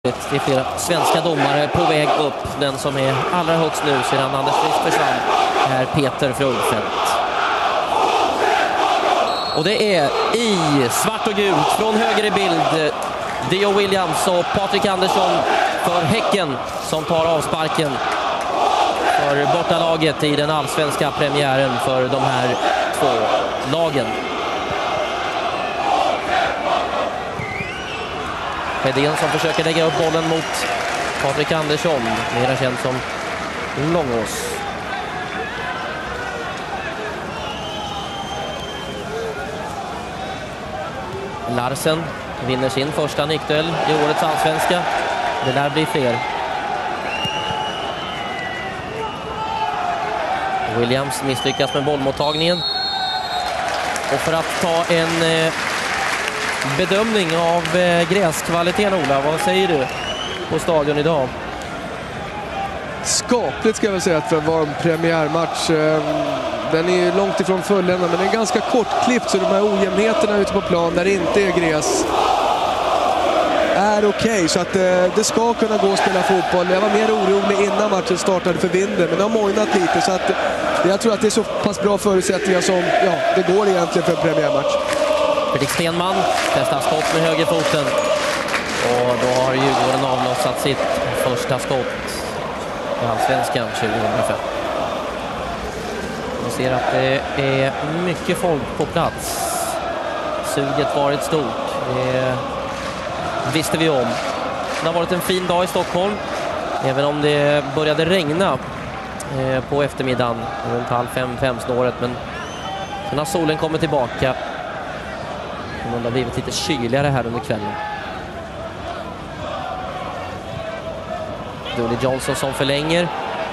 Det är flera svenska domare på väg upp. Den som är allra högst nu sedan Anders Frisk försvann är Peter Fröjdfält. Och det är i svart och gult från höger i bild Dio Williams och Patrik Andersson för Häcken som tar avsparken för bortalaget i den allsvenska premiären för de här två lagen. Hedén som försöker lägga upp bollen mot Patrik Andersson, mer känd som Långås. Larsen vinner sin första nickduell i årets allsvenska. Det lär bli fler. Williams misslyckas med bollmottagningen. Och för att ta en bedömning av gräskvaliteten, Ola, vad säger du på stadion idag? Skapligt ska jag väl säga för att vara en premiärmatch. Den är långt ifrån fulländad, men den är ganska kortklippt, så de här ojämnheterna ute på plan där det inte är gräs är okej, så att det ska kunna gå att spela fotboll. Jag var mer orolig innan matchen startade för vinden, men det har mojnat lite, så att jag tror att det är så pass bra förutsättningar som det går egentligen för en premiärmatch. Fredrik Stenman testar skott med högerfoten och då har Djurgården avlossat sitt första skott i allsvenskan 2005. Man ser att det är mycket folk på plats. Suget varit stort. Det visste vi om. Det har varit en fin dag i Stockholm, även om det började regna på eftermiddagen runt 4:30-5-snåret, men sen har solen kommit tillbaka. Det har blivit lite kyligare här under kvällen. Dooley Johnson som förlänger.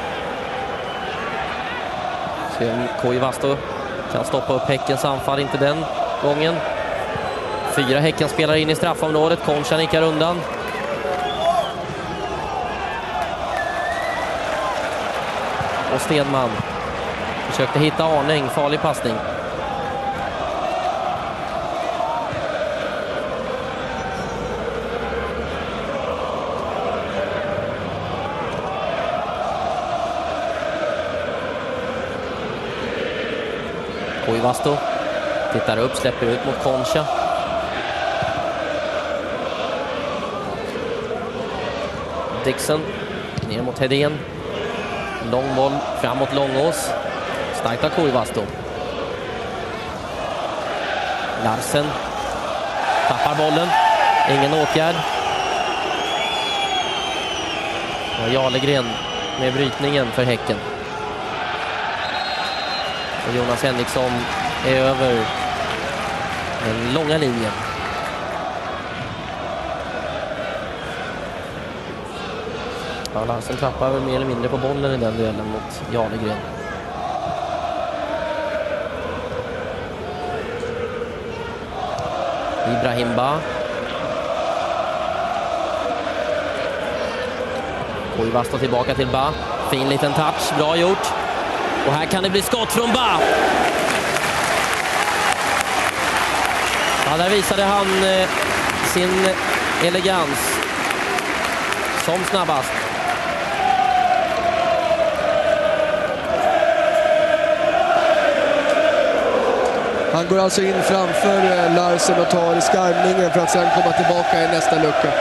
Sen Koivasto kan stoppa upp Häckens anfall, inte den gången. 4 Häcken spelar in i straffområdet. Concha nickar undan. Och Stenman försökte hitta Arning, farlig passning. Koivasto tittar upp, släpper ut mot Concha. Dixon ner mot Hedén. Lång boll framåt Långås. Starkt av Koivasto. Larsen tappar bollen. Ingen åtgärd. Och Jarlegren med brytningen för Häcken. Och Jonas Henriksson är över den långa linjen. Ja, Larsen trappar mer eller mindre på bollen i den duellen mot Jarlegren. Ibrahim Ba. Koivasto tillbaka till Ba. Fin liten touch, bra gjort. Och här kan det bli skott från Ba. Ja, där visade han sin elegans som snabbast. Han går alltså in framför Larsen och tar i skarvningen för att sedan komma tillbaka i nästa lucka.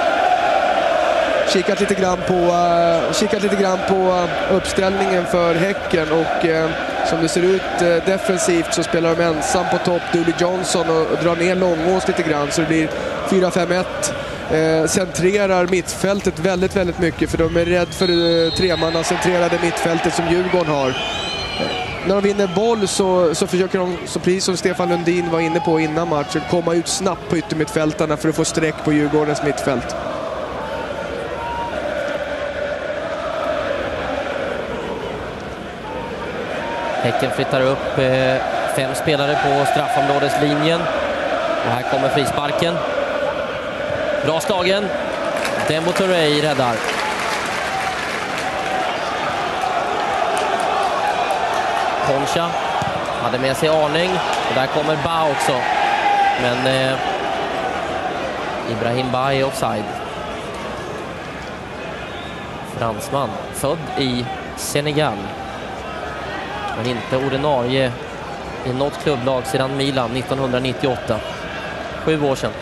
Kikat lite grann på uppställningen för Häcken, och som det ser ut defensivt så spelar de ensam på topp Dooley Johnson och drar ner Långås lite grann, så det blir 4-5-1. Centrerar mittfältet väldigt, väldigt mycket, för de är rädd för tremanna centrerade mittfältet som Djurgården har. När de vinner boll så försöker de, så precis som Stefan Lundin var inne på innan matchen, komma ut snabbt på yttermittfältarna för att få streck på Djurgårdens mittfält. Häcken flyttar upp 5 spelare på straffområdeslinjen. Och här kommer frisparken. Bra slagen. Dembo Torrey räddar. Concha hade med sig Arning. Och där kommer Ba också. Men Ibrahim Ba är offside. Fransman, född i Senegal. Men inte ordinarie i något klubblag sedan Milan 1998. 7 år sedan.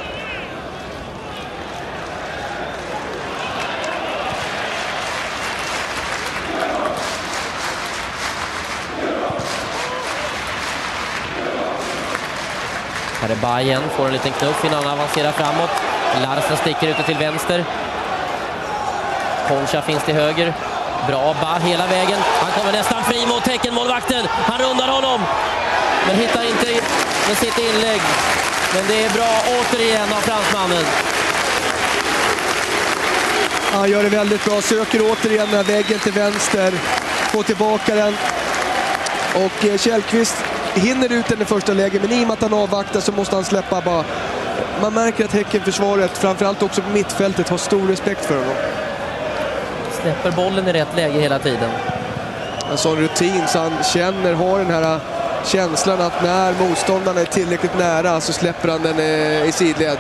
Här är Bayern, får en liten knuff innan han avancerar framåt. Larsen sticker ute till vänster. Concha finns till höger. Bra hela vägen. Han kommer nästan fri mot Häcken-målvakten. Han rundar honom. Men hittar inte med sitt inlägg. Men det är bra återigen av fransmannen. Han gör det väldigt bra. Söker återigen den här väggen till vänster. Får tillbaka den. Och Källqvist hinner ut den i första läget. Men i och med att han avvaktar så måste han släppa bara. Man märker att Häcken-försvaret, framförallt också på mittfältet, har stor respekt för honom. Släpper bollen i rätt läge hela tiden. En sån rutin så han har den här känslan att när motståndarna är tillräckligt nära så släpper han den i sidled.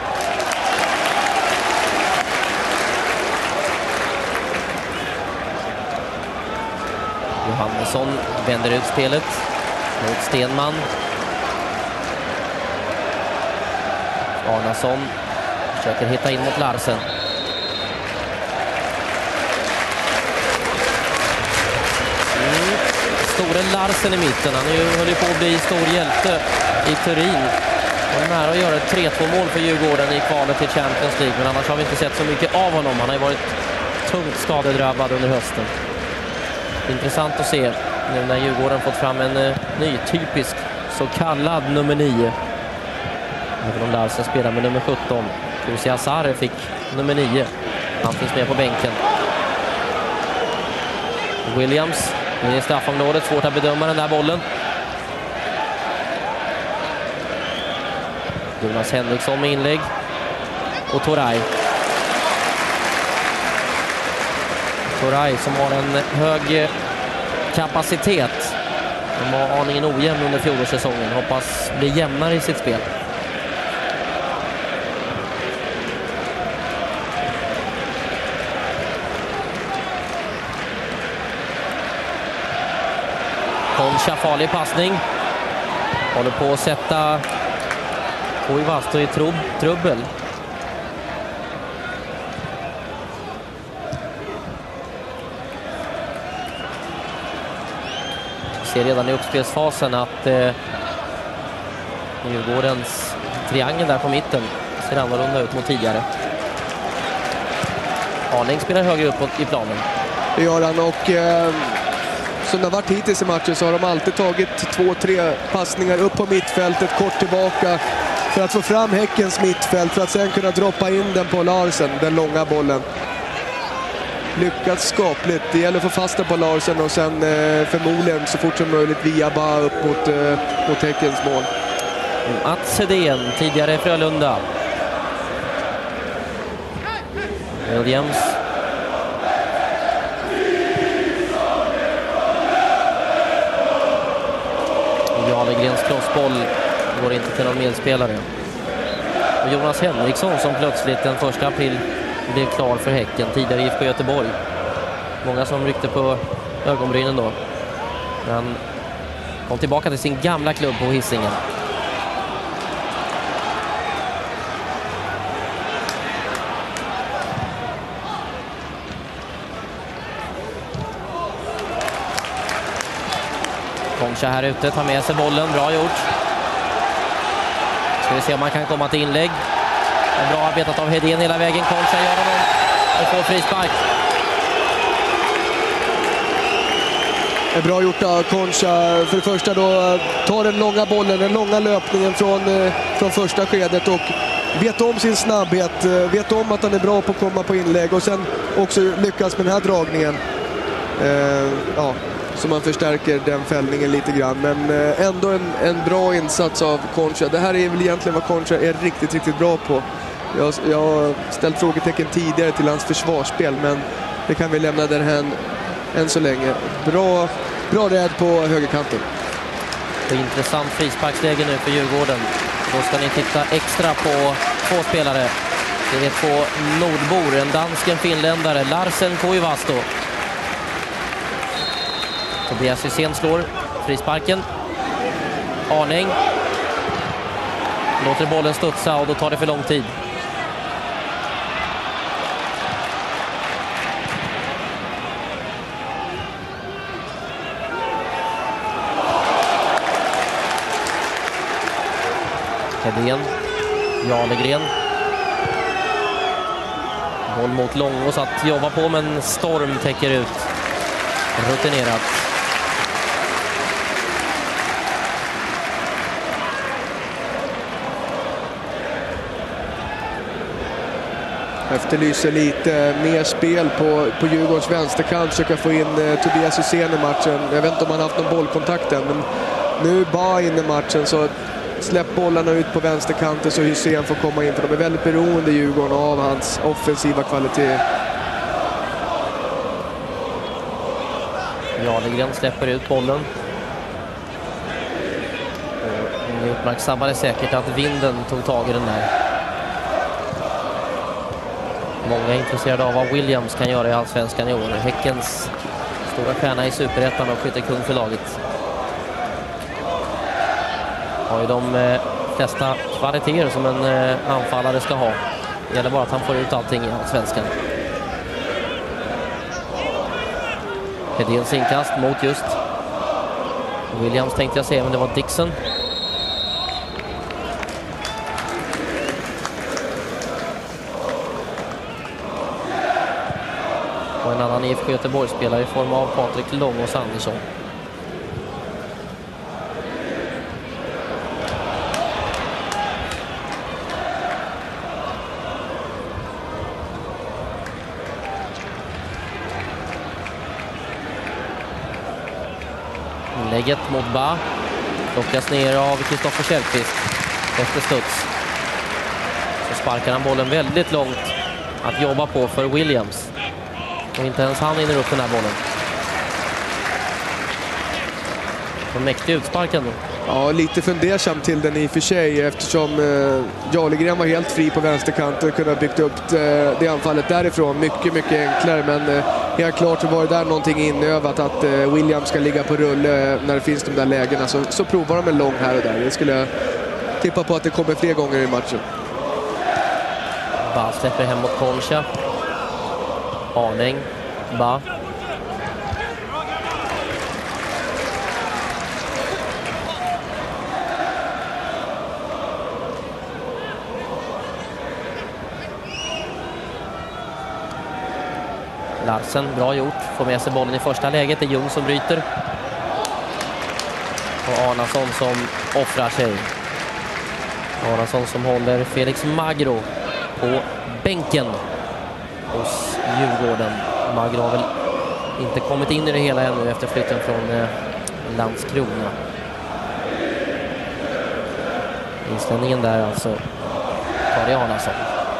Johannesson vänder ut spelet mot Stenman. Arnason försöker hitta in mot Larsen. Store Larsen i mitten. Han höll ju på att bli stor hjälte i Turin. Han är nära att göra ett 3-2-mål för Djurgården i kvalet till Champions League. Men annars har vi inte sett så mycket av honom. Han har ju varit tungt skadedrabbad under hösten. Intressant att se nu när Djurgården fått fram en ny typisk så kallad nummer 9. Även om Larsen spelar med nummer 17. Kusi Asare fick nummer 9. Han finns med på bänken. Williams i straffområdet, svårt att bedöma den där bollen. Jonas Henriksson med inlägg. Och Toray. Toray som har en hög kapacitet. De var aningen ojämn under fjolårssäsongen. Hoppas bli jämnare i sitt spel. Concha, farlig passning. Håller på att sätta Koivasto i trubbel. Ser redan i uppspelsfasen att Djurgårdens triangel där på mitten ser annorlunda ut mot tidigare. Arling spelar högre upp i planen. Det gör han och som det har varit hittills i matchen så har de alltid tagit 2-3 passningar upp på mittfältet, kort tillbaka för att få fram Häckens mittfält för att sen kunna droppa in den på Larsen, den långa bollen. Lyckats skapligt. Det gäller att få fast den på Larsen och sen förmodligen så fort som möjligt via bara upp mot Häckens mål. Mats Hedén, tidigare Frölunda. Williams. Jalegrens crossboll går inte till någon medspelare. Och Jonas Henriksson som plötsligt den 1 april blev klar för Häcken, tidigare IFK Göteborg. Många som ryckte på ögonbrynen då. Men kom tillbaka till sin gamla klubb på Hisingen. Concha här ute, tar med sig bollen, bra gjort. Ska vi se om man kan komma till inlägg. Bra arbetat av Hedén hela vägen. Concha gör honom och får frispark. Det är bra gjort av Concha. För det första då tar den långa bollen, den långa löpningen från första skedet och vet om sin snabbhet, vet om att han är bra på att komma på inlägg och sen också lyckas med den här dragningen. Så man förstärker den fällningen lite grann. Men ändå en bra insats av Concha. Det här är väl egentligen vad Concha är riktigt, riktigt bra på. Jag har ställt frågetecken tidigare till hans försvarsspel, men det kan vi lämna den här än så länge. Bra rädd på högerkanten. Det är intressant frisparksläge nu för Djurgården. Då ska ni titta extra på 2 spelare. Det är två nordbor, en dansk, en finländare. Larsen Koivasto. Tobias Hysén slår frisparken. Arning. Låter bollen studsa och då tar det för lång tid. Hedén. Jarlegren. Boll mot Långås att jobba på, men Storm täcker ut. Rutinerat. Efterlyser lite mer spel på Djurgårdens vänsterkant. Försöka få in Tobias Hysén i matchen. Jag vet inte om han haft någon bollkontakt än, men nu bara in i matchen, så släpp bollarna ut på vänsterkanten så Hysén får komma in, för de är väldigt beroende Djurgården av hans offensiva kvalitet. Jarlegren släpper ut bollen. Och ni uppmärksammade säkert att vinden tog tag i den där. Många är intresserade av vad Williams kan göra i Allsvenskan i år. Häckens stora stjärna i Superettan och skyttekung för laget. Har ju de flesta kvaliteter som en anfallare ska ha. Det gäller bara att han får ut allting i Allsvenskan. Hedéns inkast mot just Williams tänkte jag säga, men det var Dixon. Och en annan IFK Göteborg-spelare i form av Patrik Långås Andersson. Lägget mot Ba. Plockas ner av Kristoffer Källqvist efter studs. Så sparkar han bollen väldigt långt att jobba på för Williams. Och inte ens han hinner upp den här bollen. En mäktig utsparken då. Ja, lite fundersam till den i och för sig, eftersom Jarlegren var helt fri på vänsterkanten och kunde ha byggt upp det anfallet därifrån. Mycket, mycket enklare, men helt klart så var det där någonting inövat att Williams ska ligga på rulle när det finns de där lägena. Så provar de en lång här och där. Det skulle jag tippa på att det kommer fler gånger i matchen. Ba släpper hem mot Concha. Arning. Ba. Larsen, bra gjort. Får med sig bollen i första läget. Det är Ljung som bryter. Och Arnason som offrar sig. Arnason som håller Felix Magro på bänken hos Djurgården. Magro har väl inte kommit in i det hela ännu efter flytten från Landskrona. Inställningen där alltså Kari Arnason.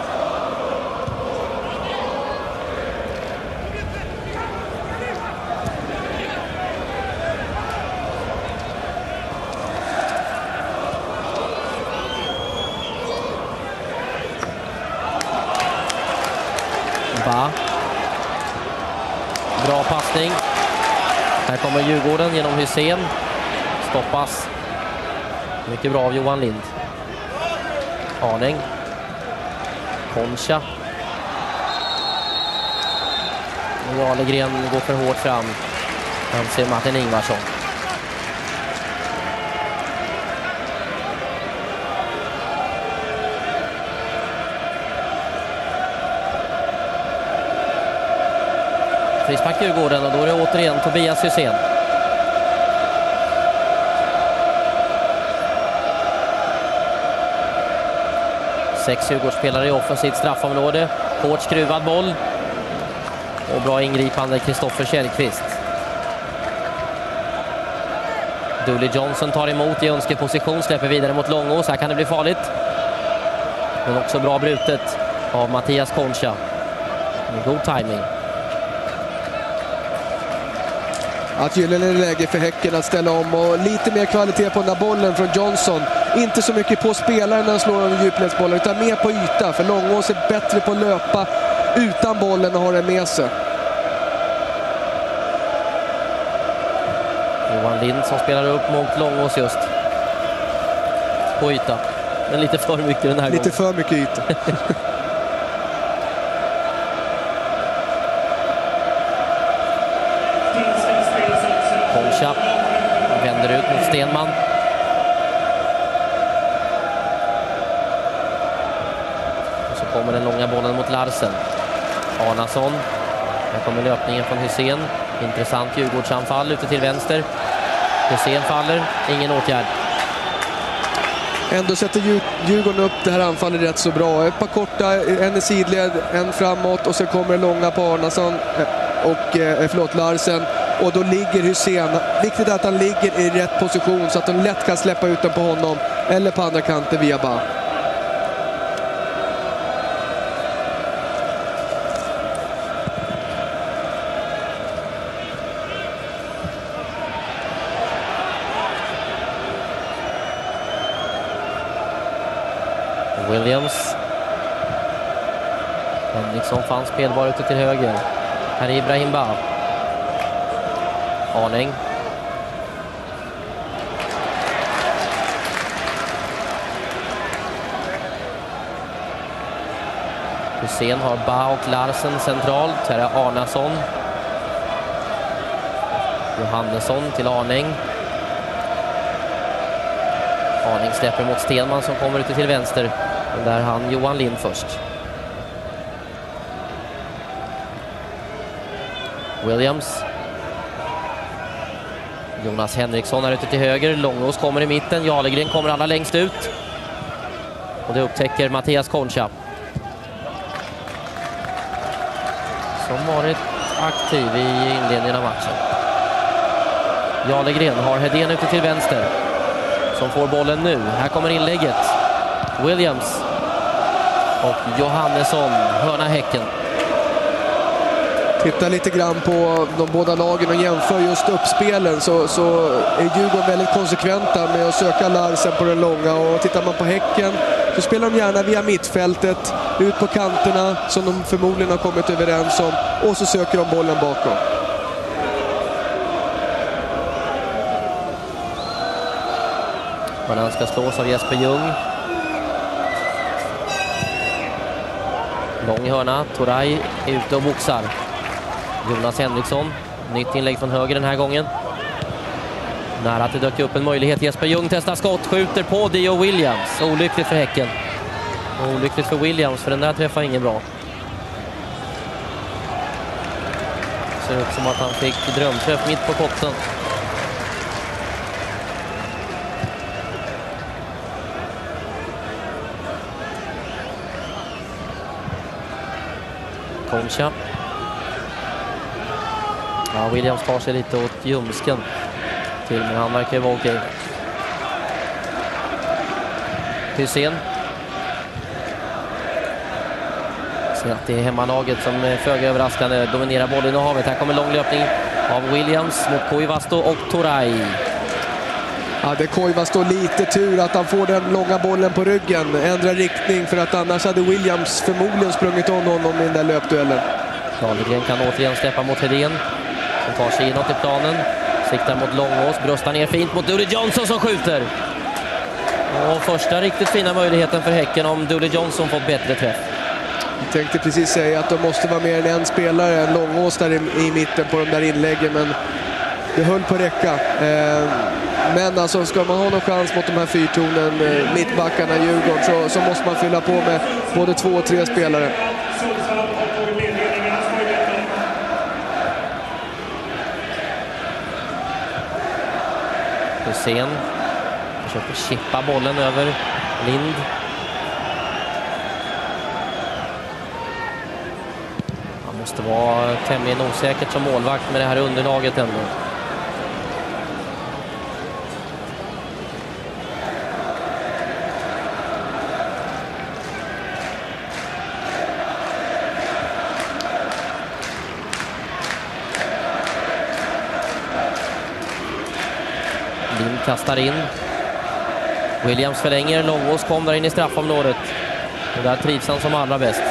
Bra passning. Här kommer Djurgården genom Hysén. Stoppas. Mycket bra av Johan Lind. Arning. Concha. Jarlegren går för hårt fram. Han ser Martin Ingvarsson. Frispark Djurgården och då är det återigen Tobias Hysén. Sex Djurgårdsspelare i offensivt straffområde. Hårt skruvad boll. Och bra ingripande Kristoffer Källqvist. Dooley Johnson tar emot i önskeposition. Släpper vidare mot Långås. Här kan det bli farligt. Men också bra brutet av Mattias Concha. Med god timing. Att gyllene läge för Häcken att ställa om och lite mer kvalitet på den där bollen från Johnson. inte så mycket på spelaren när han slår över djupledsbollar, utan mer på yta. För Långås är bättre på att löpa utan bollen och ha den med sig. Johan Lind som spelar upp mot Långås just. På yta. Men lite för mycket den här gången. Lite för mycket yta. Koncha vänder ut mot Stenman. Och så kommer den långa bollen mot Larsen. Arnason. Här kommer löpningen från Hussein. Intressant Djurgårdsanfall ute till vänster. Hussein faller. Ingen åtgärd. Ändå sätter Djurgården upp det här anfallet rätt så bra. Ett par korta, en i sidled, en framåt och så kommer det långa på Arnason och Larsen. Och då ligger Hussein. Viktigt att han ligger i rätt position så att de lätt kan släppa ut den på honom eller på andra kanten via Ba. Williams. Henriksson fanns spelbar ute till höger. Här är Ibrahim Ba. Arning. Hussein har Ba och Larsen centralt. Här är Arnason. Johannesson till Arning. Arning släpper mot Stenman som kommer ute till vänster. Och där han Johan Lind först. Williams. Jonas Henriksson är ute till höger. Långås kommer i mitten. Jarlegren kommer alla längst ut. Och det upptäcker Mattias Koncha. Som varit aktiv i inledningen av matchen. Jarlegren har Hedén ute till vänster. Som får bollen nu. Här kommer inlägget. Williams. Och Johannesson. Hörna Häcken. Titta lite grann på de båda lagen och jämför just uppspelen så är Djurgården väldigt konsekventa med att söka Larsen på den långa. Och tittar man på Häcken så spelar de gärna via mittfältet, ut på kanterna som de förmodligen har kommit överens om, och så söker de bollen bakom. Han ska slås av Jesper Ljung. Lång hörna. Toray är ute och boxar. Jonas Henriksson. Nytt inlägg från höger den här gången. Nära att det dök upp en möjlighet. Jesper Ljung testar skott. Skjuter på Dio Williams. Olyckligt för Häcken. Olyckligt för Williams, för den där träffar ingen bra. Ser ut som att han fick drömträff mitt på kotten. Koncha. Ja, Williams tar sig lite åt ljumsken till, men han verkar ju vara okej. Hussein. Ser att det är hemmalaget som är föga överraskande dominerar bollen i havet. Här kommer lång löpning av Williams mot Koivasto och Toray. Ja, det Koivasto lite tur att han får den långa bollen på ryggen. Ändrar riktning, för att annars hade Williams förmodligen sprungit om honom i den där löpduellen. Jarlegren kan återigen släppa mot Hedén som tar sig inåt i planen. Siktar mot Långås, bröstar ner fint mot Dooley Johnson som skjuter. Och första riktigt fina möjligheten för Häcken om Dooley Johnson fått bättre träff. Jag tänkte precis säga att de måste vara mer än en spelare än Långås där i mitten på de där inläggen, men det höll på att räcka. Men alltså, ska man ha någon chans mot de här fyrtornen, mittbackarna i Djurgården, så måste man fylla på med både 2 och 3 spelare. Hussein försöker chippa bollen över Lind. Han måste vara tämligen osäkert som målvakt med det här underlaget ändå. Lind kastar in. Williams förlänger, Långås kom där in i straffområdet. Och där trivs han som allra bäst.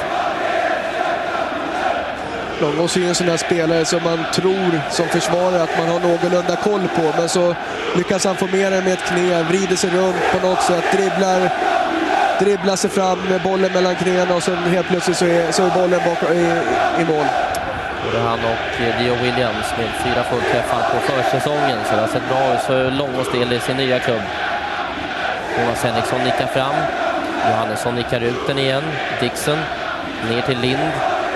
Långås är ju en sån där spelare som man tror som försvarare att man har någorlunda koll på. Men så lyckas han få med den med ett knä, vrider sig runt på något sätt, dribblar sig fram med bollen mellan knäna och sen helt plötsligt så är bollen bakom i mål. Både han och Dio Williams med 4 fullträffar på försäsongen, så det har sett bra ut för Långås del i sin nya klubb. Jonas Henriksson nickar fram, Johannesson nickar ut den igen, Dixon ner till Lind.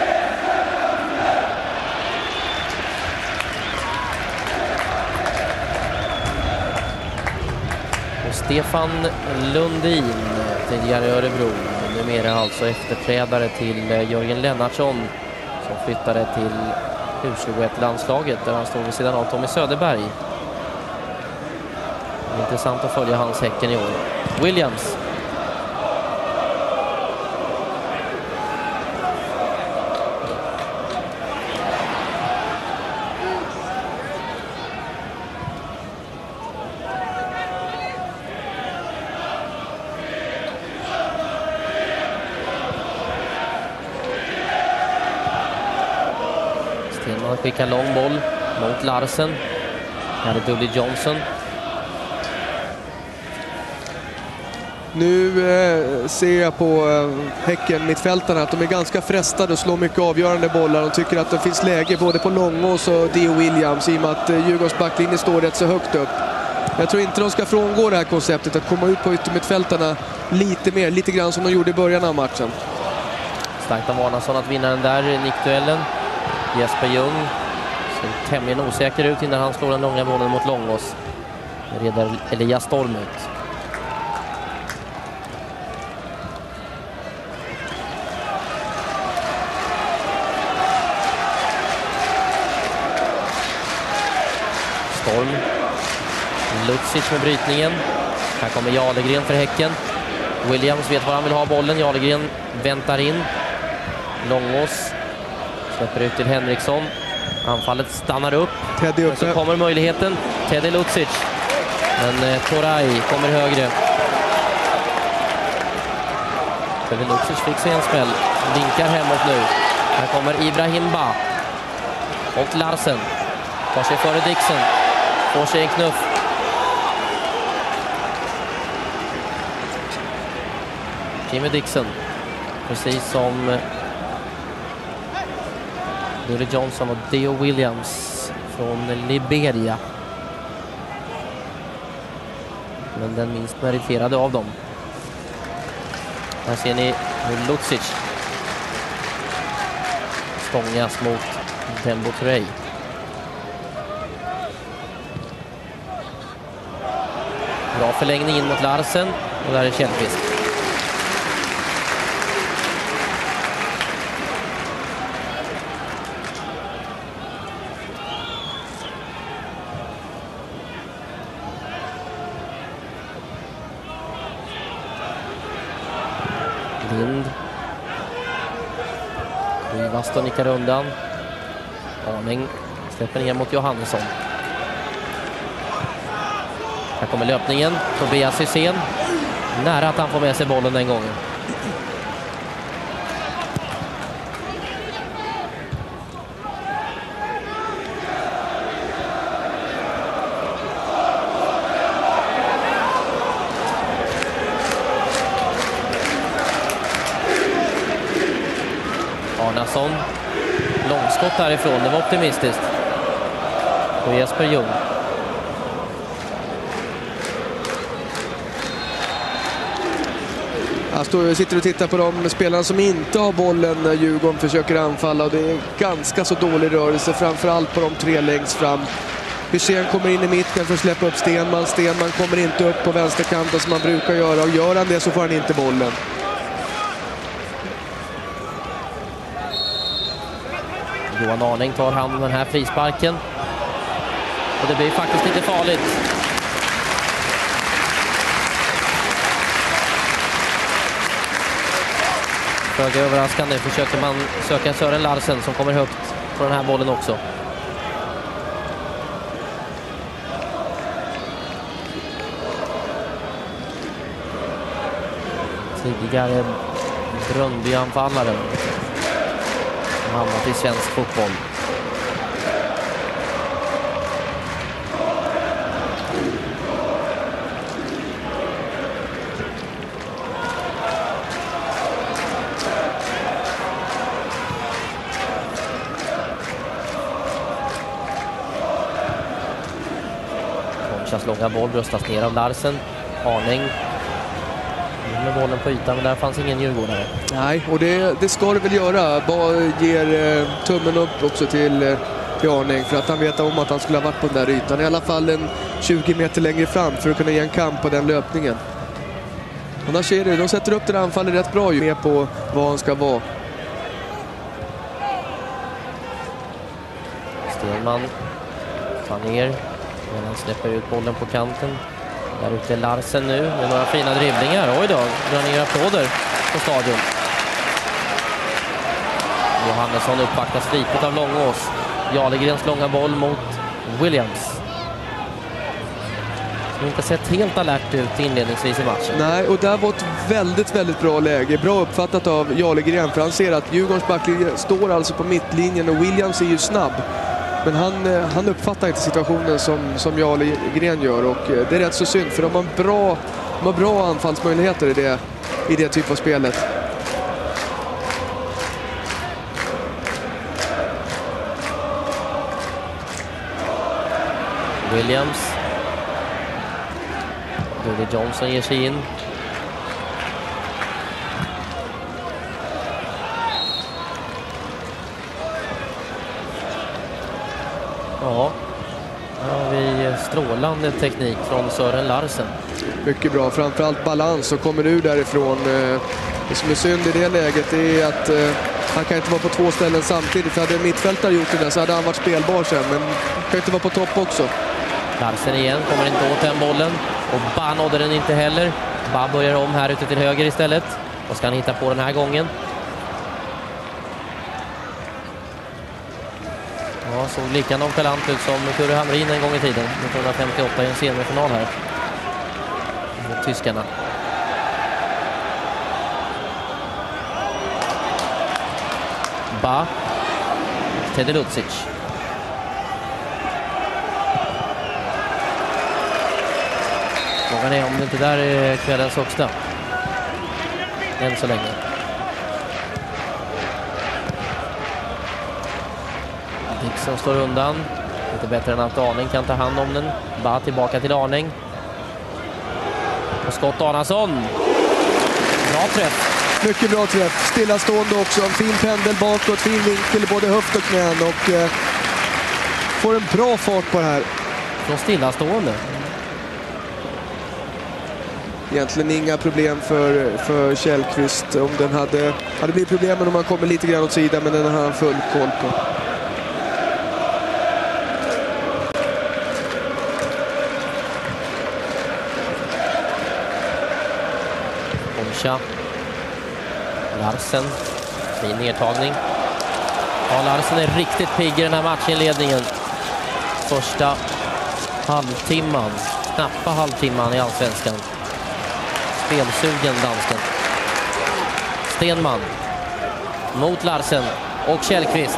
Och Stefan Lundin, tidigare Örebro, numera alltså efterträdare till Jörgen Lennartsson som flyttade till U21-landslaget där han stod vid sidan av Tommy Söderberg. Det är intressant att följa hans Häcken i år. Williams. Stenman skickar lång boll mot Larsen. Här är Dudley Johnson. Nu ser jag på Häcken mittfältarna att de är ganska frestade och slår mycket avgörande bollar. De tycker att det finns läge både på Långås och Dio Williams i och med att Djurgårdens backlinje står rätt så högt upp. Jag tror inte de ska frångå det här konceptet att komma ut på yttermittfältarna lite grann som de gjorde i början av matchen. Starkt av Arnason att vinna den där nickduellen. Jesper Ljung ser tämligen osäker ut innan han slår den långa bollen mot Långås. Reder Elias Storm ut. Storm. Lucic med brytningen. Här kommer Jarlegren för Häcken. Williams vet var han vill ha bollen. Jarlegren väntar in. Långås släpper ut till Henriksson. Anfallet stannar upp. Teddy uppe. Så kommer möjligheten. Teddy Lucic. Men Toray kommer högre. Teddy Lucic fick sig en smäll. Vinkar hemåt nu. Här kommer Ibrahim Ba. Och Larsen. Tar sig före Dixon. Får sig en knuff. Jimmy Dixon. Precis som Dudley Johnson och Dio Williams från Liberia. Men den minst meriterade av dem. Här ser ni hur Lucic stångas mot Dembo Toray. Bra förlängning in mot Larsen och där är Källqvist. Lind. Rivast och nickar undan. Arning släpper ner mot Johannesson. Här kommer löpningen. Tobias Hysén. Nära att han får med sig bollen den gången. Arnason. Långskott därifrån. Det var optimistiskt. Och Jesper Ljung. Jag sitter och tittar på de spelarna som inte har bollen när Djurgården försöker anfalla och det är ganska så dålig rörelse, framförallt på de 3 längst fram. Hysén kommer in i mitten för att släppa upp Stenman. Stenman kommer inte upp på vänsterkanten som man brukar göra och gör han det så får han inte bollen. Johan Arning tar hand om den här frisparken. Och det blir faktiskt lite farligt. Föga överraskande försöker man söka Sören Larsen som kommer högt på den här bollen också. Tidigare Bröndby-anfallaren. Hamnat i svensk fotboll. Konchas långa boll bröstas ner av Larsen. Arning med bollen på ytan, men där fanns ingen djurgårdare. Nej, och det ska det väl göra. Bara ger tummen upp också till Arning, för att han vet om att han skulle ha varit på den där ytan. I alla fall en 20 meter längre fram för att kunna ge en kamp på den löpningen. Annars är det, de sätter upp det där anfallet rätt bra, ju med på vad han ska vara. Stenman tar ner, men han släpper ut bollen på kanten. Där ute är Larsen nu med några fina dribblingar. Oj då, drar ner applåder på stadion. Johannesson uppvaktas flipet av Långås. Jarlegrens långa boll mot Williams. Som inte sett helt alert ut inledningsvis i matchen. Nej, och där var ett väldigt, väldigt bra läge. Bra uppfattat av Jarlegren, för han ser att Djurgårdens backlinje står alltså på mittlinjen och Williams är ju snabb. Men han uppfattar inte situationen som Jarlegren gör, och det är rätt så synd, för de har bra anfallsmöjligheter i det typ av spelet. Williams. Dooley Johnson ger sig in. Ja, här har vi strålande teknik från Sören Larsen. Mycket bra, framförallt balans, och kommer ur därifrån. Det som är synd i det läget är att han kan inte vara på två ställen samtidigt. För hade mittfältare gjort det där så hade han varit spelbar sen, men kan inte vara på topp också. Larsen igen, kommer inte åt den bollen, och Ba nådde den inte heller. Ba börjar om här ute till höger istället. Vad ska han hitta på den här gången? Ja, såg lika nonchalant ut som Kurre Hamrin en gång i tiden, 1958 i en semifinal här mot tyskarna. Ba, Teddy Lucic. Frågan är om det inte där är kvällens högsta. Än så länge. Dixon står undan. Lite bättre än att Arning kan ta hand om den. Ba tillbaka till Arning. Och skott Arnason. Bra träff. Mycket bra träff. Stillastående också. En fin pendel bakåt. Fin vinkel både höft och knän. Och får en bra fart på det här. Från stillastående. Egentligen inga problem för Källqvist. Om den hade blivit problem om man kommer lite grann åt sidan, men den har han full koll på. Koncha. Larsen. Fin nedtagning. Ja, Larsen är riktigt pigg i den här matchinledningen. Första halvtimman. Knappa halvtimman i Allsvenskan. Spelsugen dansken. Stenman mot Larsen och Källqvist,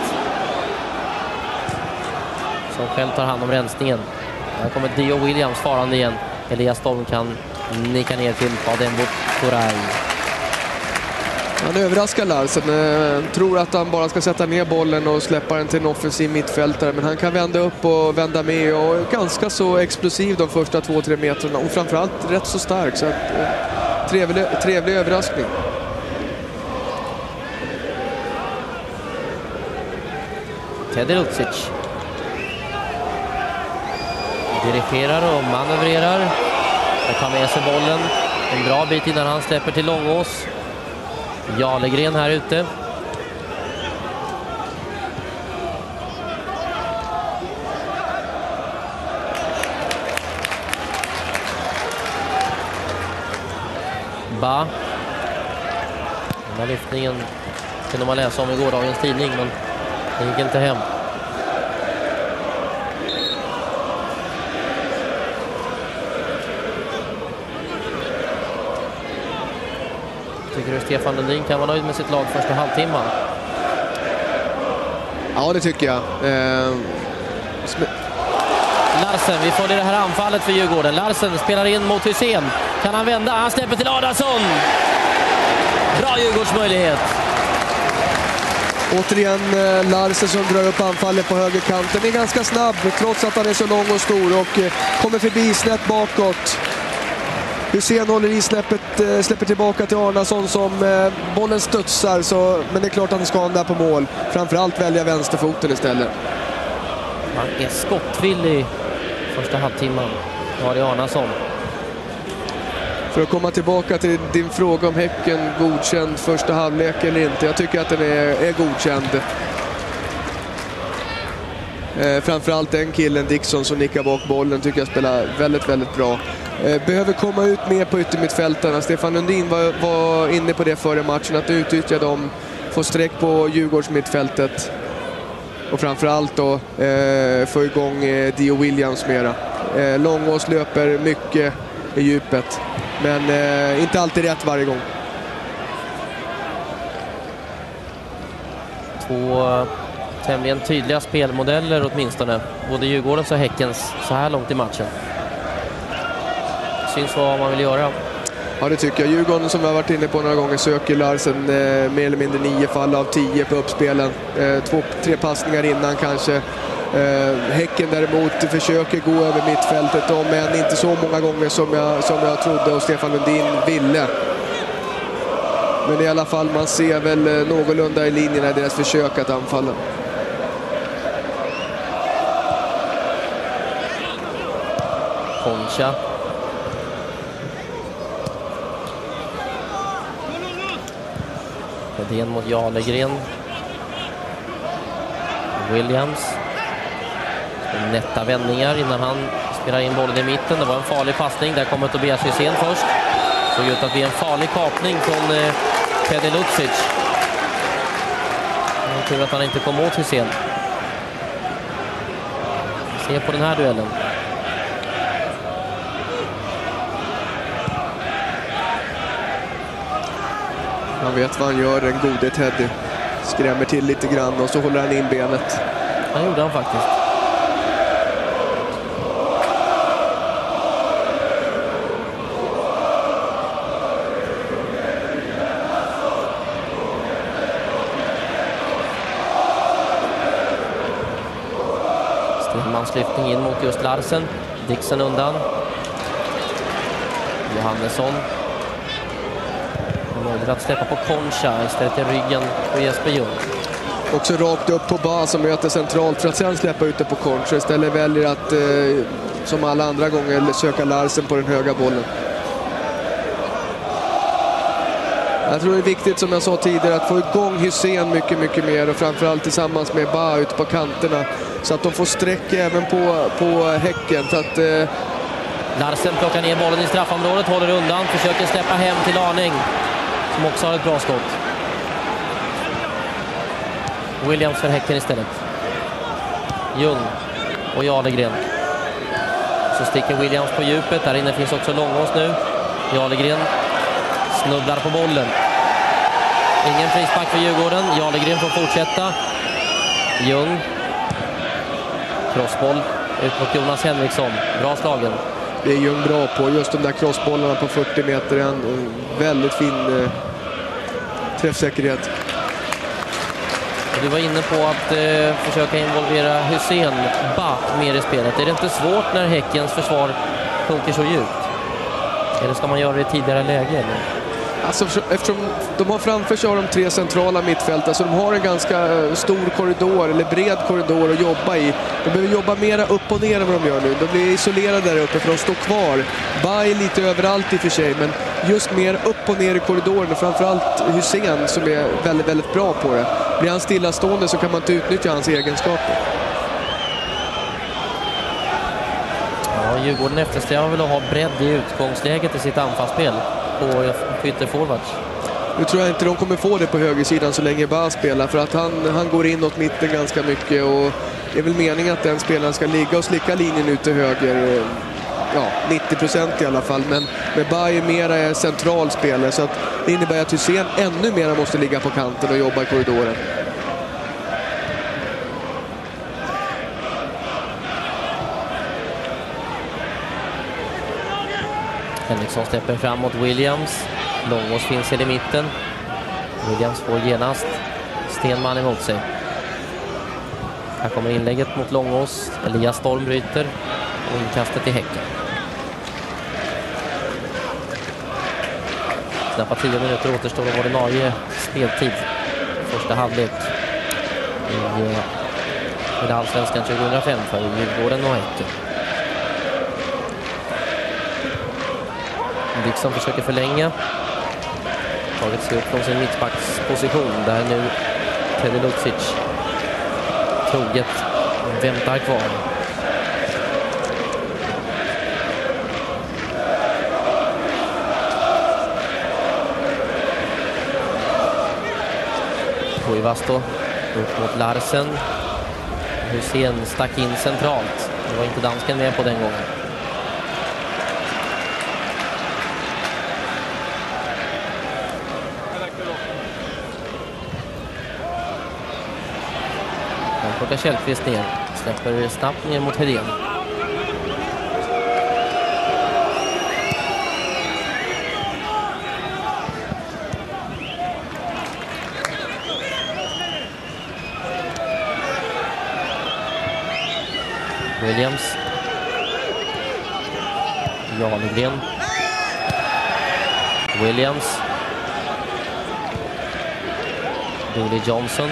som själv tar hand om rensningen. Här kommer Dio Williams farande igen. Elias Storm kan nicka ner till Adembo Turay. Han överraskar Larsen. Tror att han bara ska sätta ner bollen och släppa den till en offensiv mittfältare. Men han kan vända upp och vända med, och är ganska så explosiv de första 2-3 metrarna. Och framförallt rätt så stark. Så att, trevlig överraskning. Teddy Lucic dirigerar och manövrerar och tar med sig bollen en bra bit innan han släpper till Långås. Jarlegren här ute. Ba. Den här lyftningen kunde man läsa om i gårdagens tidning, men det gick inte hem. Tycker du Stefan Lundin kan vara nöjd med sitt lag första halvtimman? Ja, det tycker jag. Larsen, vi följer det här anfallet för Djurgården. Larsen spelar in mot Hussein. Kan han vända? Han släpper till Adarsson. Bra Djurgårdsmöjlighet. Återigen Larsen som drar upp anfallet på högerkanten. Det är ganska snabb trots att han är så lång och stor och kommer förbi snett bakåt. Hussein håller i släpper tillbaka till Arnason som bollen studsar. Men det är klart att han ska ha den där på mål. Framförallt välja vänsterfoten istället. Han är skottvillig första halvtimman. Ari Arnason. För att komma tillbaka till din fråga om Häcken godkänd första halvlek eller inte. Jag tycker att den är godkänd. Framförallt den killen Dixon som nickar bak bollen tycker jag spelar väldigt, väldigt bra. Behöver komma ut mer på yttermittfältarna. Stefan Lundin var inne på det före matchen, att utnyttja dem, få streck på Djurgårdsmittfältet och framförallt då få igång Dio Williams mera. Långås löper mycket i djupet, men inte alltid rätt varje gång. Två tämligen tydliga spelmodeller åtminstone, både Djurgårdens och Häckens så här långt i matchen. Syns vad man vill göra. Ja, det tycker jag. Djurgården, som vi har varit inne på några gånger, söker Larsen mer eller mindre 9 fall av 10 på uppspelen. 2-3 passningar innan kanske. Häcken däremot försöker gå över mittfältet, men inte så många gånger som jag trodde och Stefan Lundin ville. Men i alla fall, man ser väl någorlunda i linjerna i deras försök att anfalla. Concha. Hedén mot Jarlegren. Williams. Nätta vändningar innan han spelar in bollen i mitten. Det var en farlig passning. Där kommer Tobias Hysén först. Såg ut att bli en farlig kapning från Peder Lucic. Det är tur att han inte kom åt Hysén. Se på den här duellen. Han vet vad han gör, den gode Teddy. Skrämmer till lite grann och så håller han in benet. Han gjorde han faktiskt. Stenmanslyftning in mot just Larsen. Dixon undan. Johannesson. Möjligt att släppa på Concha istället i ryggen på Jesper Ljung. Också rakt upp på Ba som möter centralt för att sedan släppa ut det på Concha. Istället väljer att, som alla andra gånger, söka Larsen på den höga bollen. Jag tror det är viktigt, som jag sa tidigare, att få igång Hysén mycket, mycket mer och framförallt tillsammans med Ba ute på kanterna så att de får sträck även på Häcken. Så att, Larsen plockar ner bollen i straffområdet, håller undan, försöker släppa hem till Arning som också har ett bra skott. Williams för Häcken istället. Ljung och Jarlegren. Så sticker Williams på djupet. Där inne finns också Långås nu. Jarlegren snubblar på bollen. Ingen frispark för Djurgården. Jarlegren får fortsätta. Ljung. Crossboll ut mot Jonas Henriksson. Bra slagen. Det är Ljung bra på. Just de där crossbollarna på 40 meter. En väldigt fin träffsäkerhet. Du var inne på att försöka involvera Hysén mer i spelet. Är det inte svårt när Häckens försvar sjunker så djupt? Eller ska man göra det i tidigare läge? Eller? Alltså, eftersom de har framför sig har de 3 centrala mittfältare, så de har en ganska stor korridor eller bred korridor att jobba i. De behöver jobba mera upp och ner än vad de gör nu. De blir isolerade där uppe för de står kvar. Baj lite överallt i och för sig, men just mer upp och ner i korridoren och framförallt Hysén som är väldigt, väldigt bra på det. Blir han stillastående så kan man inte utnyttja hans egenskaper. Ja, Djurgården eftersträvar väl att ha bredd i utgångsläget i sitt anfallsspel på ytterforwards. Nu tror jag inte de kommer få det på högersidan så länge Ba spelar, för att han går in åt mitten ganska mycket och det är väl meningen att den spelaren ska ligga och slicka linjen ut till höger. 90% i alla fall. Men med Bayer mera är central spelare, så att det innebär att Hysén ännu mera måste ligga på kanten och jobba i korridoren. Henriksson släpper fram mot Williams. Långås finns i mitten. Williams får genast Stenman emot sig. Här kommer inlägget mot Långås. Elias Storm bryter och inkastet i Häcken. Knappa 10 minuter återstår av ordinarie speltid. Första halvlek i Allsvenskan 2005 för Djurgården och Häcken. Dixon försöker förlänga. Tagit sig upp från sin mittbacksposition där nu Teddy Lucic troget väntar kvar. Koivasto upp mot Larsen. Hysén stack in centralt. Det var inte dansken med på den gången. Plockar Källqvist ner. Släpper snabbt ner mot Hedén. Williams. Janegren. Williams. Dooley Johnson.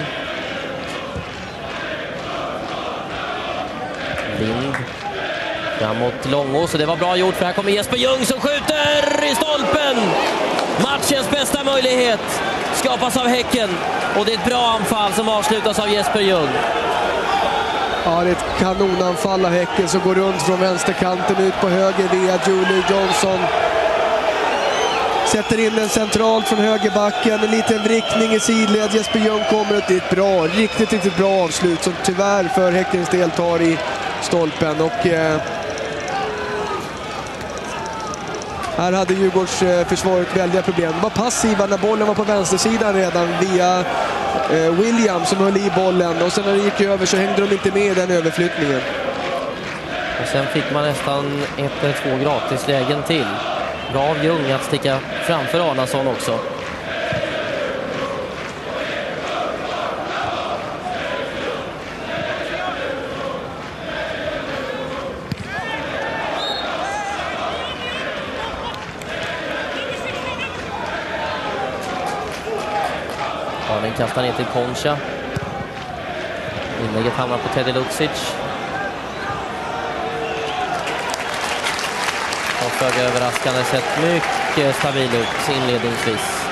Lind. Framåt Långås, och det var bra gjort, för här kommer Jesper Ljung som skjuter i stolpen. Matchens bästa möjlighet skapas av Häcken, och det är ett bra anfall som avslutas av Jesper Ljung. Ja, det är ett kanonanfall av Häcken som går runt från vänsterkanten ut på höger via Dooley Johnson. Sätter in den centralt från högerbacken, en liten vrickning i sidled. Jesper Ljung kommer ut. Det är ett bra, riktigt bra avslut som tyvärr för Häckens del tar i stolpen. Och här hade Djurgårds försvaret väldiga problem. De var passiva när bollen var på vänstersidan redan via Williams som höll i bollen, och sen när det gick över så hängde de inte med i den överflyttningen. Och sen fick man nästan 1 eller 2 gratislägen till. Bra av Ljung att sticka framför Arnason också. Arnen kastar ner till Concha. Inlägget hamnar på Teddy Lucic. Och föga överraskande sett mycket stabil ut inledningsvis.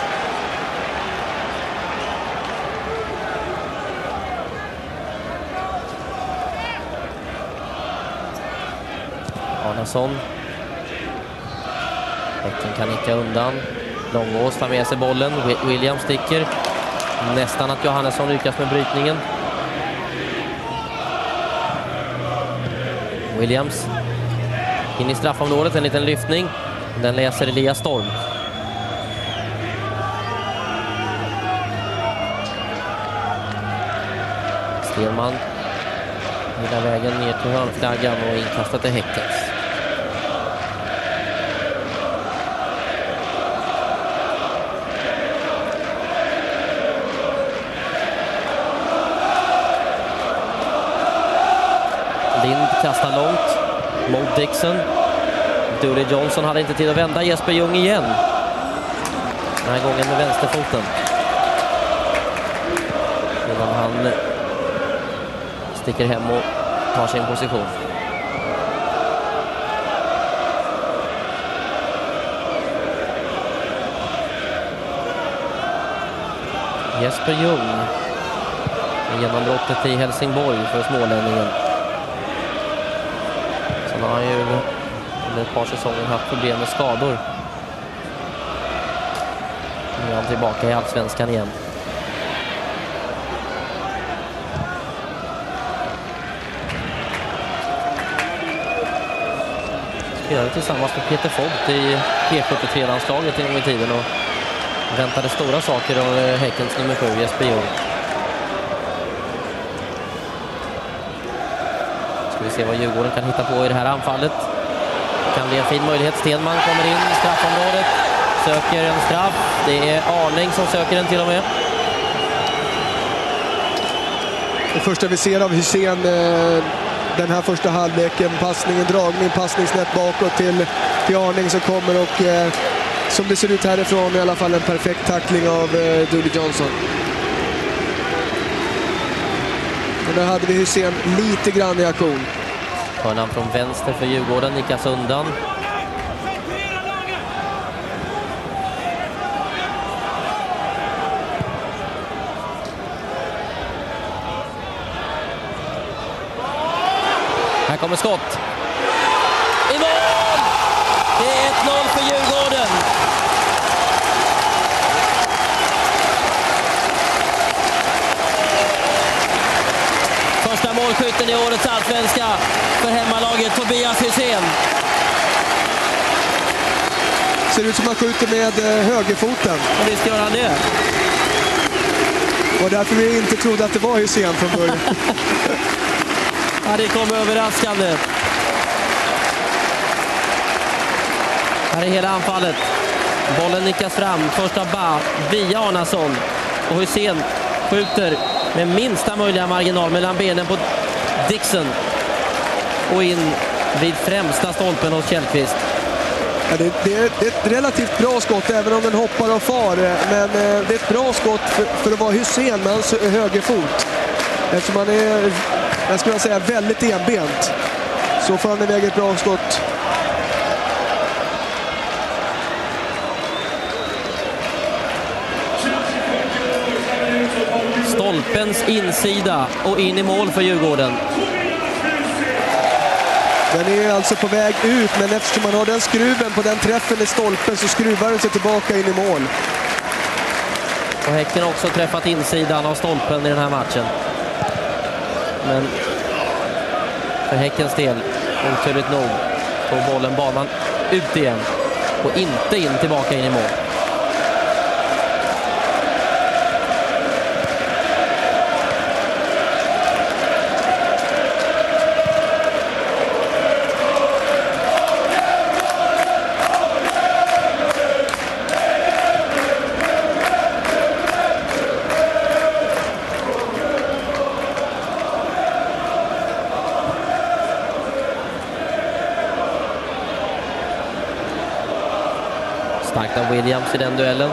Arnason. Häcken kan nicka undan. Långås tar med sig bollen. Williams sticker. Nästan att Johannesson lyckas med brytningen. Williams. In i straffområdet, en liten lyftning. Den läser Elias Storm. Stenman hela vägen ner till hörnflaggan och inkastat till Häckens. Lind kastar långt mot Dixon. Dooley Johnson hade inte tid att vända. Jesper Ljung igen. Den här gången med vänsterfoten. Medan han sticker hem och tar sin position. Jesper Ljung. Genombrottet i Helsingborg för smålänningen. Sen har han ju under ett par säsonger haft problem med skador. Nu är han tillbaka i Allsvenskan igen. spelade tillsammans med Peter Fogt i P73-landslaget en gång i tiden och väntade stora saker av Häckens nummer 7, Jesper Ljung. Ska vi se vad Djurgården kan hitta på i det här anfallet. Kan bli en fin möjlighet. Stenman kommer in i straffområdet. Söker en straff. Det är Arling som söker den till och med. Det första vi ser av Hysén den här första halvleken, passningen, dragning, passningsnät bakåt till Arling som kommer och som det ser ut härifrån i alla fall en perfekt tackling av Dooley Johnson. Och där hade vi Hysén lite grann i aktion. Hörnan från vänster för Djurgården, nickas undan. Här kommer skott. I mål! Det är 1-0 för Djurgården. Första målskytten i årets allsvenska för hemmalaget Tobias Hysén. Ser ut som han skjuter med högerfoten. Och visst gör han det. Och därför vi inte trodde att det var Hysén från början. Ja, det kom överraskande. Här är hela anfallet. Bollen nickas fram. Första via Arnason. Och Hysén skjuter med minsta möjliga marginal mellan benen på Dixon. Och in vid främsta stolpen hos Källqvist. Ja, det är ett relativt bra skott även om den hoppar och far. Men det är ett bra skott för att vara Hysén med hans högerfot. Eftersom han är, jag skulle säga, väldigt enbent. Så får han iväg ett bra skott. Stolpens insida och in i mål för Djurgården. Den är alltså på väg ut, men eftersom man har den skruven på den träffen i stolpen så skruvar den sig tillbaka in i mål. Och Häcken har också träffat insidan av stolpen i den här matchen. Men för Häckens del, oturligt nog, får bollen banan ut igen och inte in tillbaka in i mål. Starkt av Williams i den duellen.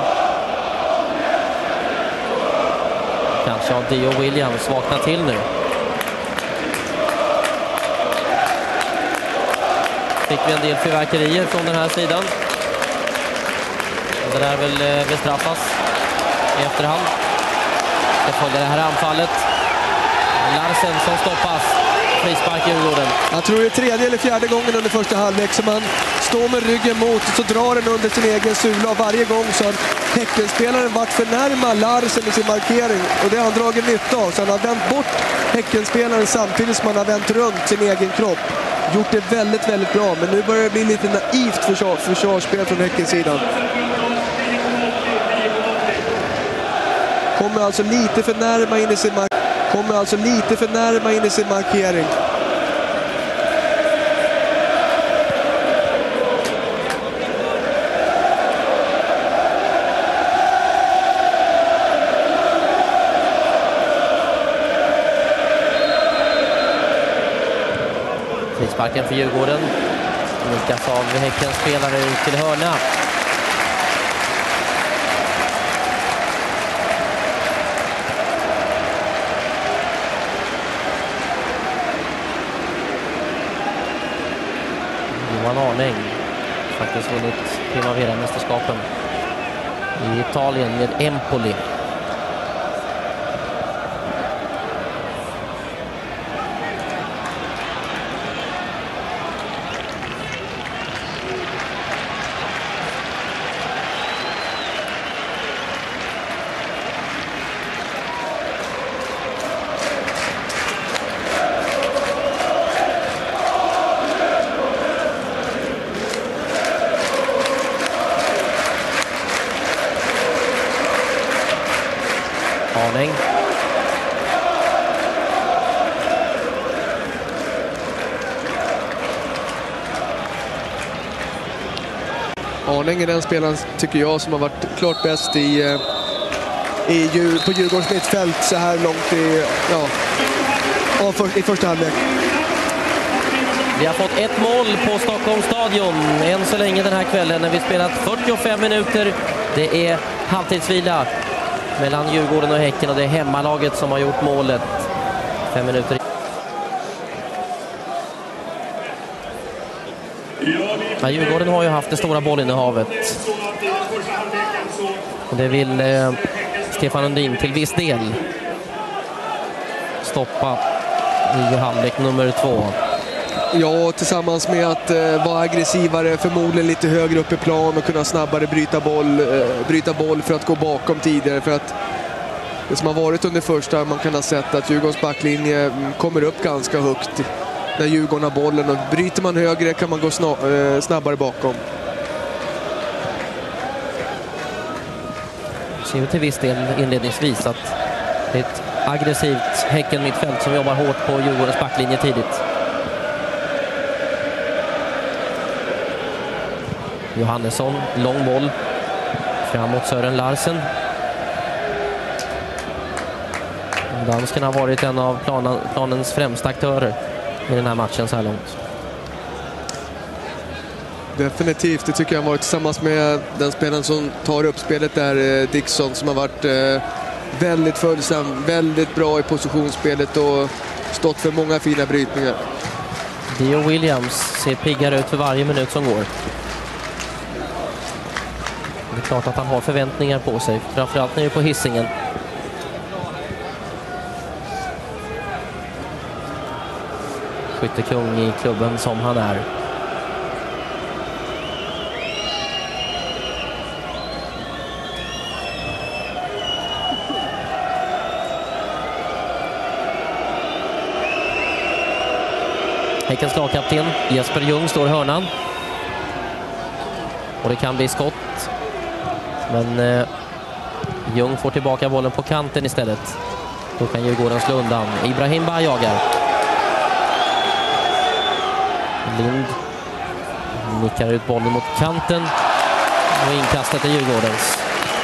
Kanske har Dio Williams vaknat till nu. Fick vi en del fyrverkerier från den här sidan. Det där väl bestraffas i efterhand. Det följer det här anfallet. Larsen som stoppas. Frispark i Djurgården. Jag tror det är tredje eller fjärde gången under första halvlek som han står med ryggen mot och så drar den under sin egen sula. Och varje gång så har Häckenspelaren varit för närma Larsen i sin markering. Och det har han dragit nytta av. Så han har vänt bort Häckenspelaren samtidigt som han har vänt runt sin egen kropp. Gjort det väldigt, väldigt bra. Men nu börjar det bli lite naivt försvarsspel från Häckens sidan. Kommer alltså lite för närma in i sin markering. Frisparken för Djurgården. Nikas av Häckens spelare ut till hörna. Johan Arling faktiskt vunnit Primavera-mästerskapen i Italien med Empoli. Arning är den spelaren, tycker jag, som har varit klart bäst på Djurgårdens mittfält så här långt i första halvlek. Vi har fått ett mål på Stockholms stadion än så länge den här kvällen när vi spelat 45 minuter. Det är halvtidsvila mellan Djurgården och Häcken och det är hemmalaget som har gjort målet. 5 minuter. Ja, Djurgården har ju haft det stora bollinnehavet. Och det vill Stefan Lundin till viss del stoppa i halvlek nummer 2. Ja, tillsammans med att vara aggressivare, förmodligen lite högre upp i plan och kunna snabbare bryta boll för att gå bakom tidigare. För att det som har varit under första, man kan ha sett att Djurgårdens backlinje kommer upp ganska högt när Djurgården har bollen. Och bryter man högre kan man gå snabbare bakom. Ser vi till viss del inledningsvis att det är ett aggressivt Häcken mittfält som jobbar hårt på Djurgårdens backlinje tidigt. Johannesson, lång boll framåt Sören Larsen. Dansken har varit en av planens främsta aktörer i den här matchen så här långt. Definitivt, det tycker jag har varit tillsammans med den spelaren som tar upp spelet där, Dixon, som har varit väldigt följsam, väldigt bra i positionsspelet och stått för många fina brytningar. Dio Williams ser piggare ut för varje minut som går. Det är klart att han har förväntningar på sig, framförallt nu på Hisingen. Skyttekung i klubben som han är. Häckens lagkapten Jesper Ljung står i hörnan. Och det kan bli skott. Men Ljung får tillbaka bollen på kanten istället. Då kan Djurgården slå undan. Ibrahim Ba jagar. Lind nickar ut bollen mot kanten. Och inkastet är Djurgårdens.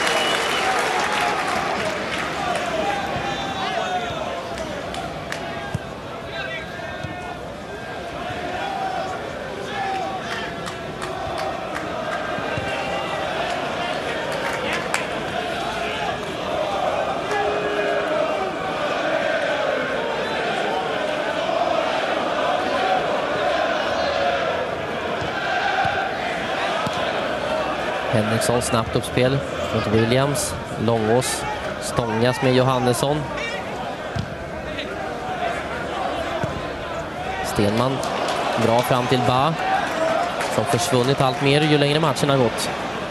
Henriksson snabbt uppspel mot Williams. Långås stångas med Johannesson. Stenman bra fram till Ba som försvunnit allt mer ju längre matchen har gått.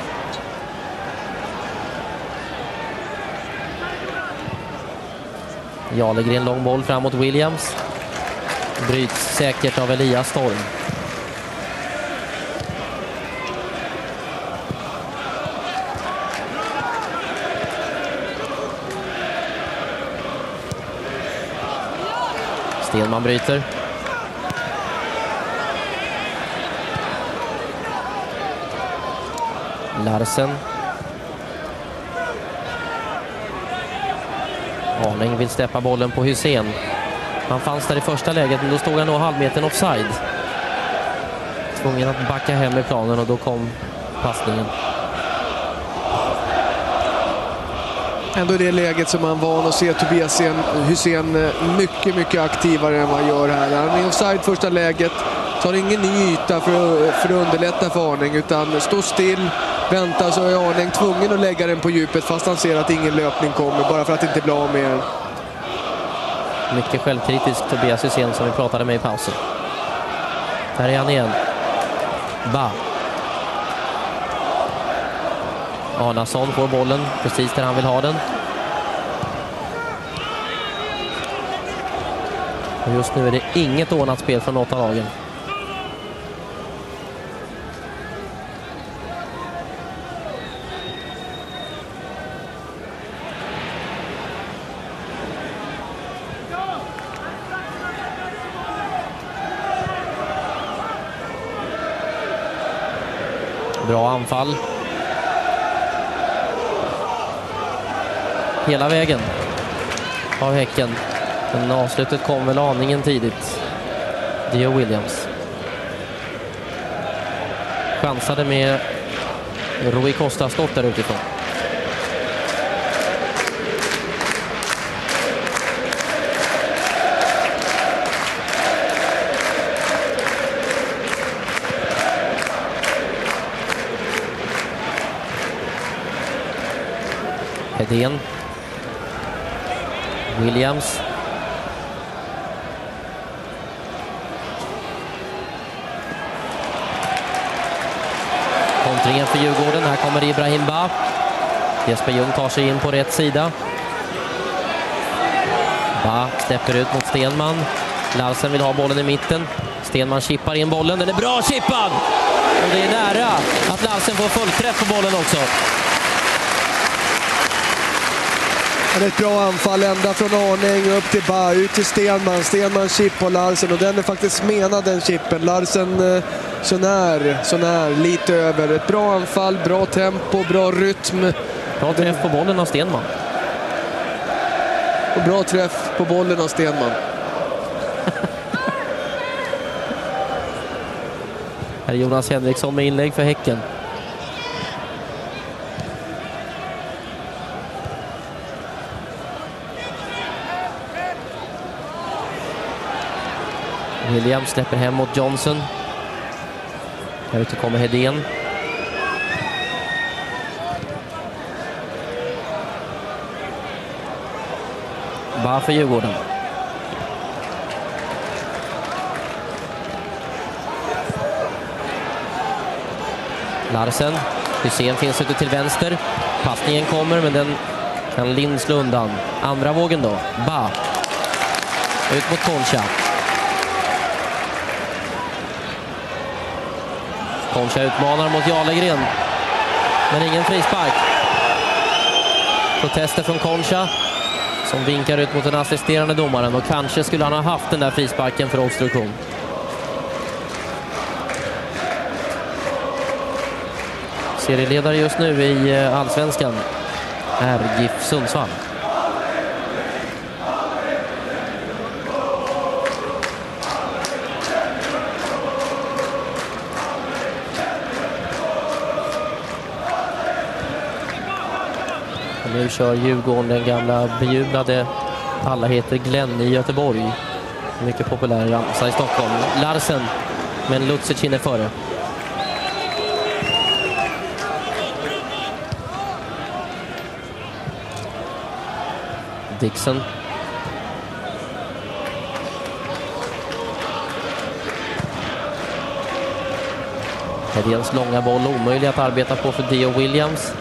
Jalegren lång boll fram mot Williams. Bryts säkert av Elias Storm. Stenman bryter. Larsen. Arning vill släppa bollen på Hussein. Han fanns där i första läget, men då stod han nog halvmetern offside. Tvungen att backa hem i planen och då kom passningen. Ändå i det läget som man van att se Tobias Hussein mycket, mycket aktivare än vad han gör här. Han är offside första läget, tar ingen ny yta för att underlätta för Arning, utan står still, väntar, så är Arning tvungen att lägga den på djupet fast han ser att ingen löpning kommer, bara för att inte bli av med den. Mycket självkritisk Tobias Hussein som vi pratade med i pausen. Här är han igen. Ba. Arnason får bollen precis där han vill ha den. Och just nu är det inget ordnat spel från något av lagen. Bra anfall. Hela vägen av Häcken. Men avslutet kom väl aningen tidigt. Theo Williams. Chansade med Rui Costa stått där utifrån. Hedén. Williams. Kontringen för Djurgården. Här kommer Ibrahim Ba. Jesper Ljung tar sig in på rätt sida. Ba släpper ut mot Stenman. Larsen vill ha bollen i mitten. Stenman chippar in bollen. Den är bra chippad! Och det är nära att Larsen får fullträff på bollen också. Det är ett bra anfall ända från Arning upp till Ba, ut till Stenman. Stenman chip på Larsen och den är faktiskt menad, den chippen. Larsen så när, lite över. Ett bra anfall, bra tempo, bra rytm. Bra träff på bollen av Stenman. Och bra träff på bollen av Stenman. Här är Jonas Henriksson med inlägg för Häcken. Williams släpper hem mot Johnson. Här ute kommer Hedén. Bara för Djurgården. Larsen. Hussein finns ute till vänster. Passningen kommer men den kan Lind slå undan. Andra vågen då. Ba. Ut mot Concha. Concha utmanar mot Jarlegren. Men ingen frispark. Protester från Concha som vinkar ut mot den assisterande domaren. Och kanske skulle han ha haft den där frisparken för obstruktion. Serieledare just nu i Allsvenskan är GIF Sundsvall. Nu kör Djurgården den gamla bejublade Alla heter Glenn i Göteborg. Mycket populär ramsa i Stockholm. Larsen, men Lucic hinner före. Dixon. Hedéns långa boll omöjlig att arbeta på för Theo Williams.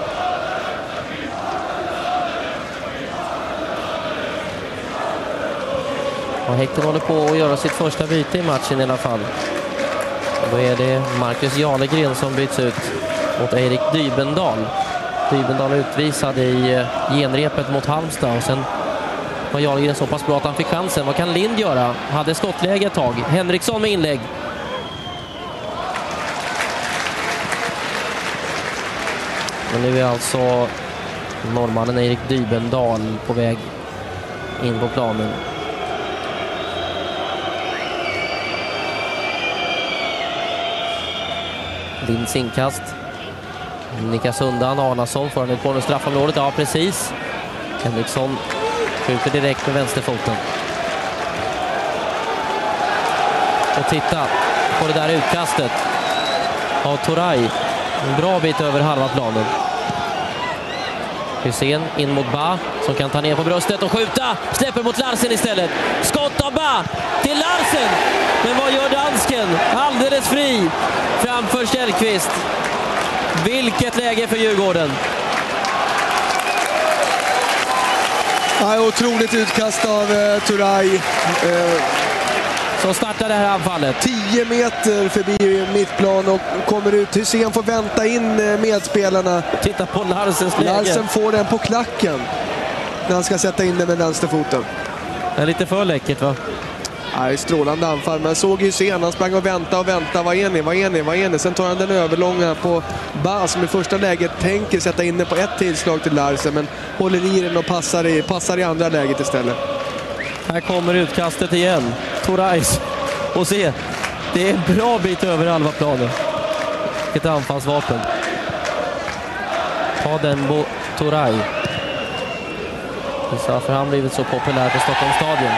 Och Häcken håller på att göra sitt första byte i matchen i alla fall. Och då är det Marcus Jarlegren som byts ut mot Erik Dybendal. Dybendal utvisad i genrepet mot Halmstad och sen var Jarlegren så pass bra att han fick chansen. Vad kan Lind göra? Hade skottläge ett tag. Henriksson med inlägg. Men nu är alltså norrmannen Erik Dybendal på väg in på planen. Linds inkast. Nickas undan. Arnason får han ut på straffområdet. Ja, precis. Henriksson skjuter direkt med vänsterfoten. Och titta på det där utkastet av Toray. En bra bit över halva planen. Hussein in mot Ba som kan ta ner på bröstet och skjuta. Släpper mot Larsen istället. Skott av Ba till Larsen. Men vad gör dansken? Alldeles fri framför Källqvist. Vilket läge för Djurgården. Ja, otroligt utkast av Toray. Som startar det här anfallet. 10 meter förbi mittplan och kommer ut. Hussein får vänta in medspelarna. Titta på Larsens läge. Larsen får den på klacken när han ska sätta in den med vänsterfoten. Det är lite för läckert, va? Ja, strålande anfall, men såg ju sen. Han sprang och väntade. Vad är ni? Sen tar han den överlånga på Ba som i första läget tänker sätta inne på ett tillslag till Larsen, men håller i den och passar i andra läget istället. Här kommer utkastet igen. Torais. Och se, det är en bra bit över halva planen. Ett anfallsvapen. Ta den på Toray. Varför han blivit så populär på Stockholms stadion.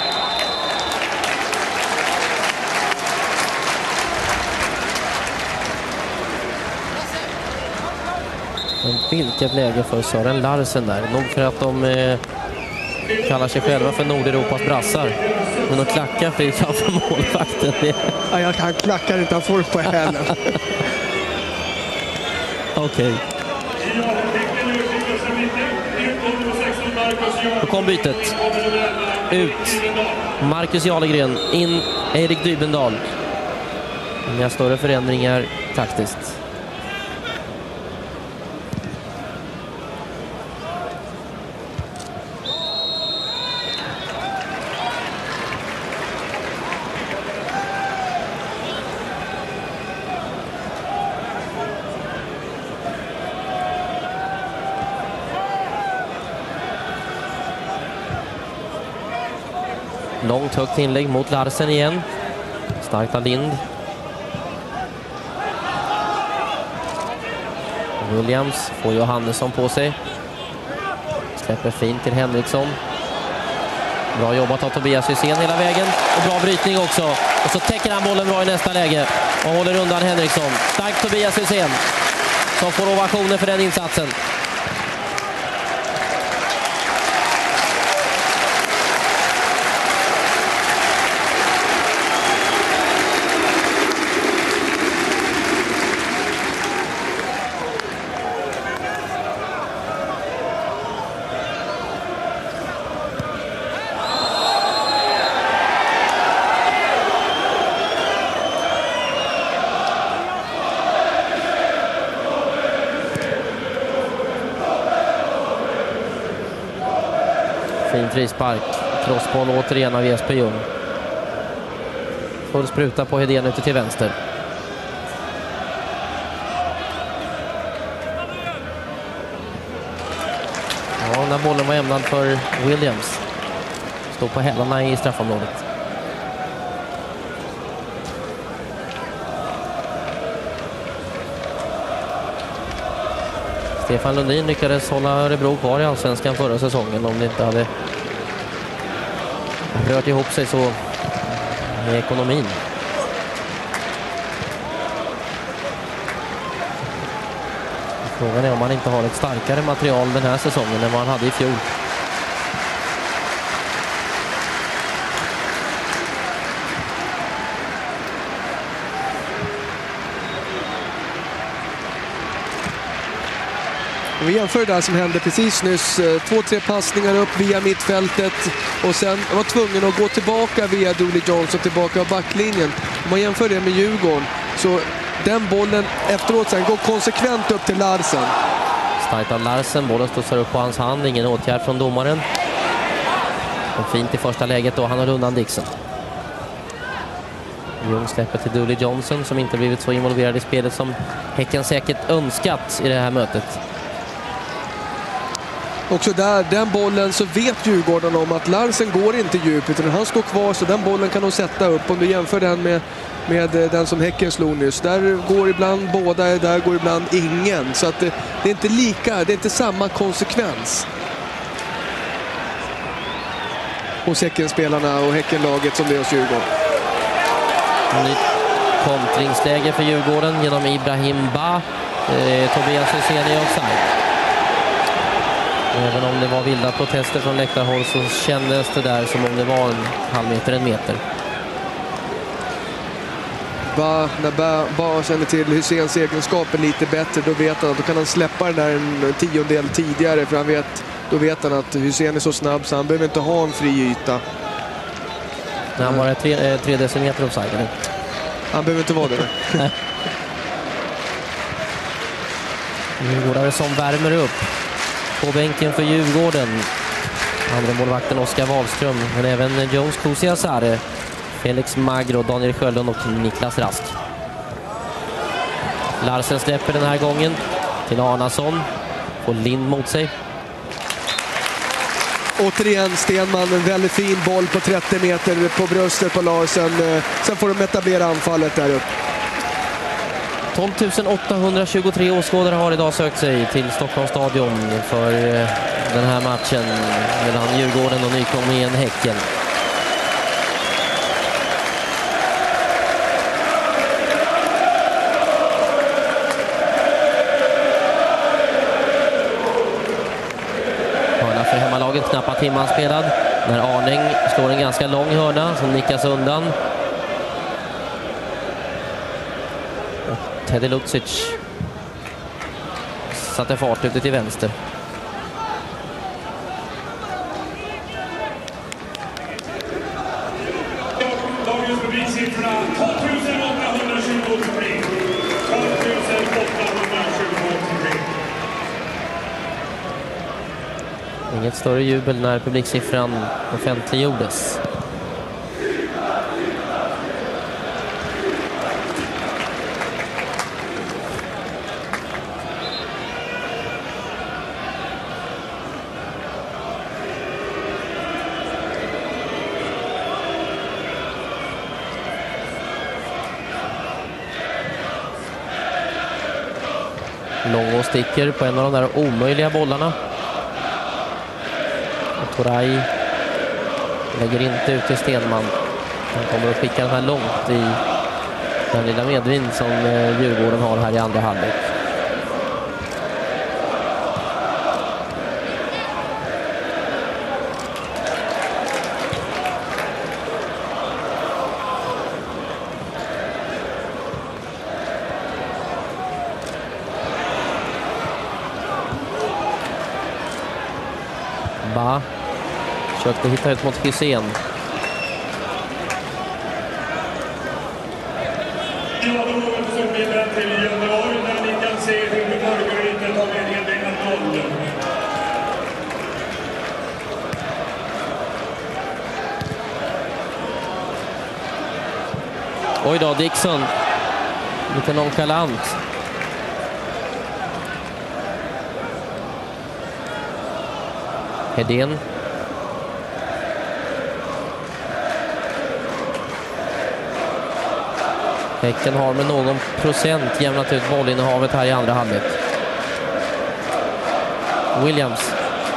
Men vilket läge för Sören Larsen där. Nog för att de kallar sig själva för Nordeuropas brassar. Men de klackar fri framför målvakten. Ja, han klackar inte, han får på hälen. Okej. Då kom bytet. Ut Marcus Jarlegren. In Erik Dybendal. Inga större förändringar taktiskt. Långt högt inlägg mot Larsen igen. Starkt av Lind. Williams får Johannesson på sig. Släpper fint till Henriksson. Bra jobbat av Tobias Hysén hela vägen. Och bra brytning också. Och så täcker han bollen bra i nästa läge. Och håller undan Henriksson. Starkt Tobias Hysén. Som får ovationer för den insatsen. Fin frispark. Crossboll återigen av Jesper Ljung. Full spruta på Hedén ute till vänster. Ja, när bollen var ämnad för Williams. Stod på hälarna i straffområdet. Stefan Lundin lyckades hålla Örebro kvar i Allsvenskan förra säsongen om det inte hade rört ihop sig så med ekonomin. Frågan är om man inte har ett starkare material den här säsongen än vad han hade i fjol. Vi jämför det som hände precis nyss. 2-3 passningar upp via mittfältet och sen var tvungen att gå tillbaka via Dooley Johnson tillbaka av backlinjen. Om man jämför det med Djurgården så den bollen efteråt sen går konsekvent upp till Larsen. Starkt av Larsen, bollen studsar upp på hans hand, ingen åtgärd från domaren. Och fint i första läget då, han har undan Dixon. Ljung släpper till Dooley Johnson som inte blivit så involverad i spelet som Häcken säkert önskat i det här mötet. Också där, den bollen så vet Djurgården om att Larsen går inte djupt utan han står kvar så den bollen kan de sätta upp. Om du jämför den med den som Häcken slog nyss. Där går ibland båda, där går ibland ingen. Så att det är inte lika, det är inte samma konsekvens hos Häckenspelarna och Häckenlaget som det är hos Djurgården. Nytt kontringsläge för Djurgården genom Ibrahim Ba. Tobias Hysén i offside. Även om det var vilda protester från läktarhåll så kändes det där som om det var en halv meter, en meter. När Ba känner till Hyséns egenskaper lite bättre, då vet han att då kan han släppa den där en tiondel tidigare, för då vet han att Hysén är så snabb så han behöver inte ha en fri yta. När han var 3 decimeter offside. Eller? Han behöver inte vara det. Djurgårdare som värmer upp på bänken för Djurgården. andra målvakten Oskar Wahlström, men även Jones Kusiasare, Felix Magro, Daniel Sjölund och Niklas Rask. Larsen släpper den här gången till Arnason, får Lind mot sig. Återigen Stenman, en väldigt fin boll på 30 meter på bröstet på Larsen. Sen får de etablera anfallet där uppe. 12 823 åskådare har idag sökt sig till Stockholms stadion för den här matchen mellan Djurgården och nykomlingen Häcken. Hörna för hemmalaget, knappa timman spelad. När Arning slår en ganska lång hörna som nickas undan. Teddy Lucic satte fart ute till vänster. Dagens publiksiffra 12 823. 12 823. Inget större jubel när publiksiffran offentliggjordes. Långå sticker på en av de där omöjliga bollarna. Och Toray lägger inte ut till Stenman. Han kommer att skicka den här långt i den lilla medvind som Djurgården har här i andra halvlek. Försökte hitta ut mot Hysén. Ja, då går vi så bilden till Göteborg där ni kan se hur Margarita tar ledningen 1-0. Oj då, Dixon. Lite nonchalant. Hedén. Häcken har med någon procent jämnat ut bollinnehavet här i andra halvlek. Williams.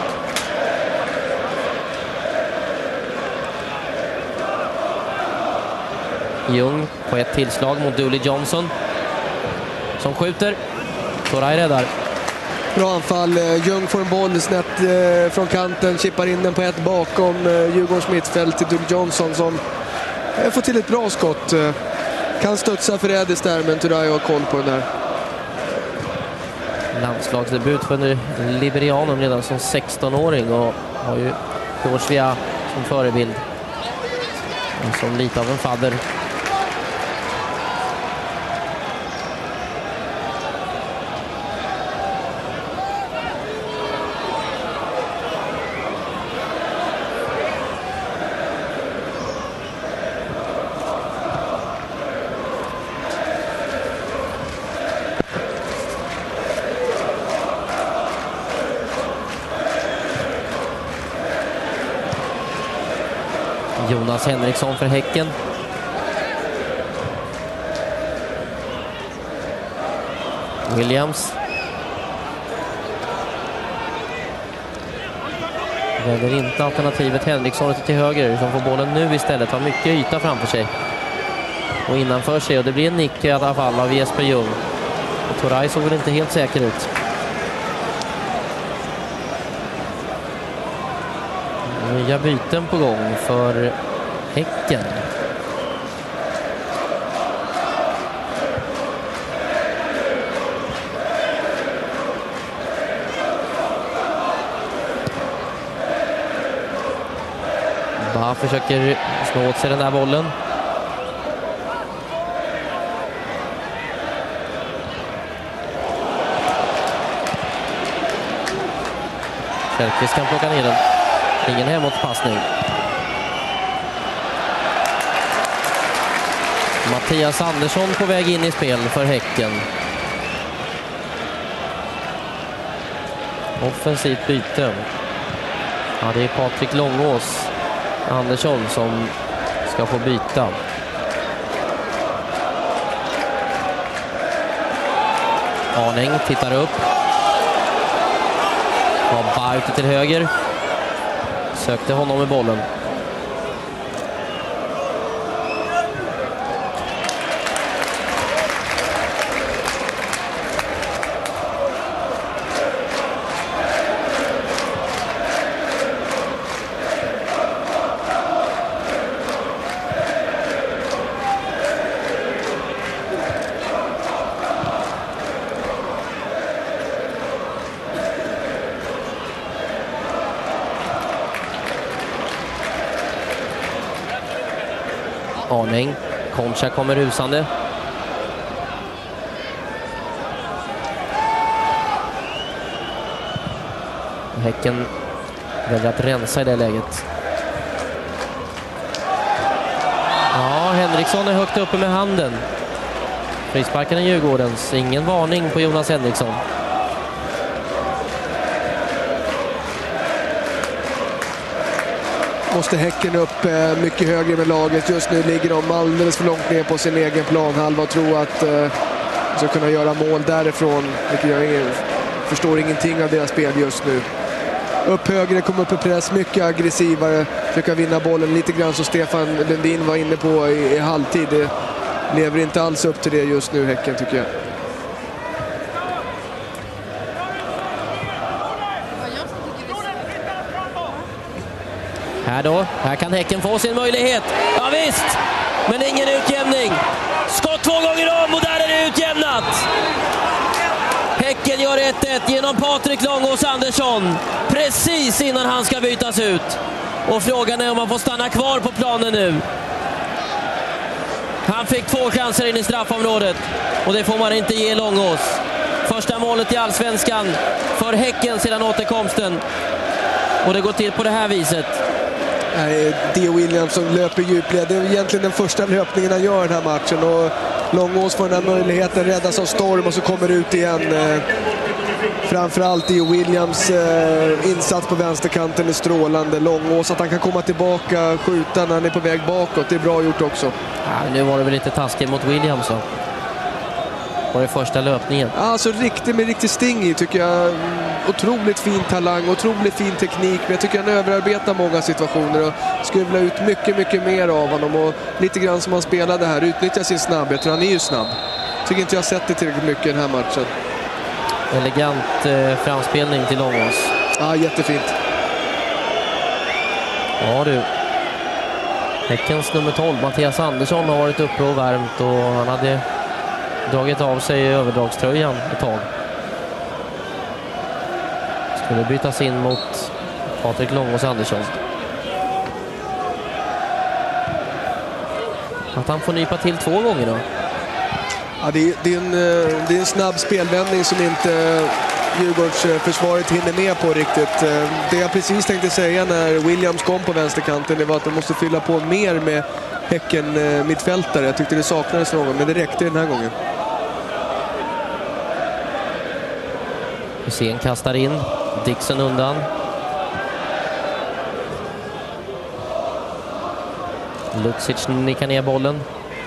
Ljung på ett tillslag mot Dooley Johnson. Som skjuter. Toray räddar. Bra anfall. Ljung får en boll snett från kanten. Chippar in den på ett bakom Djurgårdens mittfält till Dooley Johnson som får till ett bra skott. Kan studsa förrädiskt där, men Toray har koll på den där. Landslagsdebut för en liberianum redan som 16-åring och har ju Georgia som förebild. Och som lite av en fadder. Jonas Henriksson för Häcken. Williams. Väljer inte alternativet Henriksson till höger som får bollen nu istället. Har mycket yta framför sig. Och innanför sig. Och det blir en nick i alla fall av Jesper Ljung. Och Toray såg väl inte helt säker ut. Nya byten på gång för Häcken. Ba försöker slå åt sig den där bollen. Kärkis kan plocka ner den. Ingen hemåtpassning. Mattias Andersson på väg in i spel för Häcken. Offensivt byte. Ja, det är Patrik Långås Andersson som ska få byta. Arning tittar upp. Har ute till höger. Sökte honom med bollen. Arning. Concha kommer rusande. Häcken väljer att rensa i det läget. Ja, Henriksson är högt uppe med handen. Frisparken är Djurgårdens. Ingen varning på Jonas Henriksson. Måste Häcken upp mycket högre med laget. Just nu ligger de alldeles för långt ner på sin egen planhalva och tror att de ska kunna göra mål därifrån. Jag förstår ingenting av deras spel just nu. Upp högre, kommer upp i press, mycket aggressivare. Försöka vinna bollen lite grann som Stefan Lundin var inne på i halvtid. Det lever inte alls upp till det just nu, Häcken, tycker jag. Här kan Häcken få sin möjlighet. Ja visst, men ingen utjämning. Skott 2 gånger om och där är det utjämnat. Häcken gör 1-1 genom Patrik Långås Andersson. Precis innan han ska bytas ut. Och frågan är om han får stanna kvar på planen nu. Han fick 2 chanser in i straffområdet. Och det får man inte ge Långås. Första målet i Allsvenskan för Häcken sedan återkomsten. Och det går till på det här viset. Dio Williams som löper djupled. Det är egentligen den första löpningen han gör den här matchen. Och Långås får den här möjligheten, räddas av storm och så kommer ut igen. Framförallt Dio Williams insats på vänsterkanten är strålande. Långås, att han kan komma tillbaka, skjuta när han är på väg bakåt. Det är bra gjort också. Ja, nu var det väl lite taskigt mot Williams då. Var det första löpningen? Alltså riktigt sting i, tycker jag. Otroligt fin talang, otroligt fin teknik. Men jag tycker han överarbetar många situationer och skulle vilja ut mycket mer av honom. Och lite grann som han spelade här, utnyttja sin snabbhet. För han är ju snabb. Tycker inte jag har sett det tillräckligt mycket i den här matchen. Elegant framspelning till Långås. Ja, jättefint. Ja du. Häckens nummer 12, Mattias Andersson, har varit uppe och värmt och han hade dragit av sig överdragströjan ett tag. Skulle bytas in mot Patrik Långås Andersson. Att han får nypa till 2 gånger då. Ja, det är en snabb spelvändning som inte Djurgårdsförsvaret hinner med på riktigt. Det jag precis tänkte säga när Williams kom på vänsterkanten, det var att de måste fylla på mer med Häcken mittfältare. Jag tyckte det saknades någon, men det räckte den här gången. Hussein kastar in. Dixon undan. Lucic nickar ner bollen.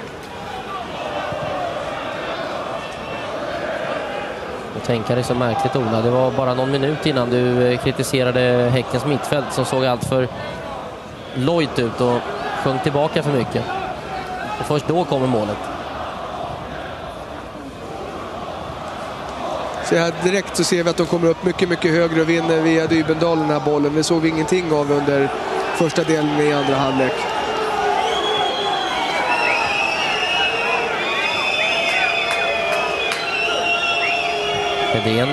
Och tänka det så märkligt, Ola. Det var bara någon minut innan du kritiserade Häckens mittfält som såg allt för lojt ut och sjönk tillbaka för mycket. Och först då kommer målet. Så här direkt så ser vi att de kommer upp mycket högre och vinner via Dybendal den här bollen. Det såg vi ingenting av under första delen i andra halvlek. Hedén.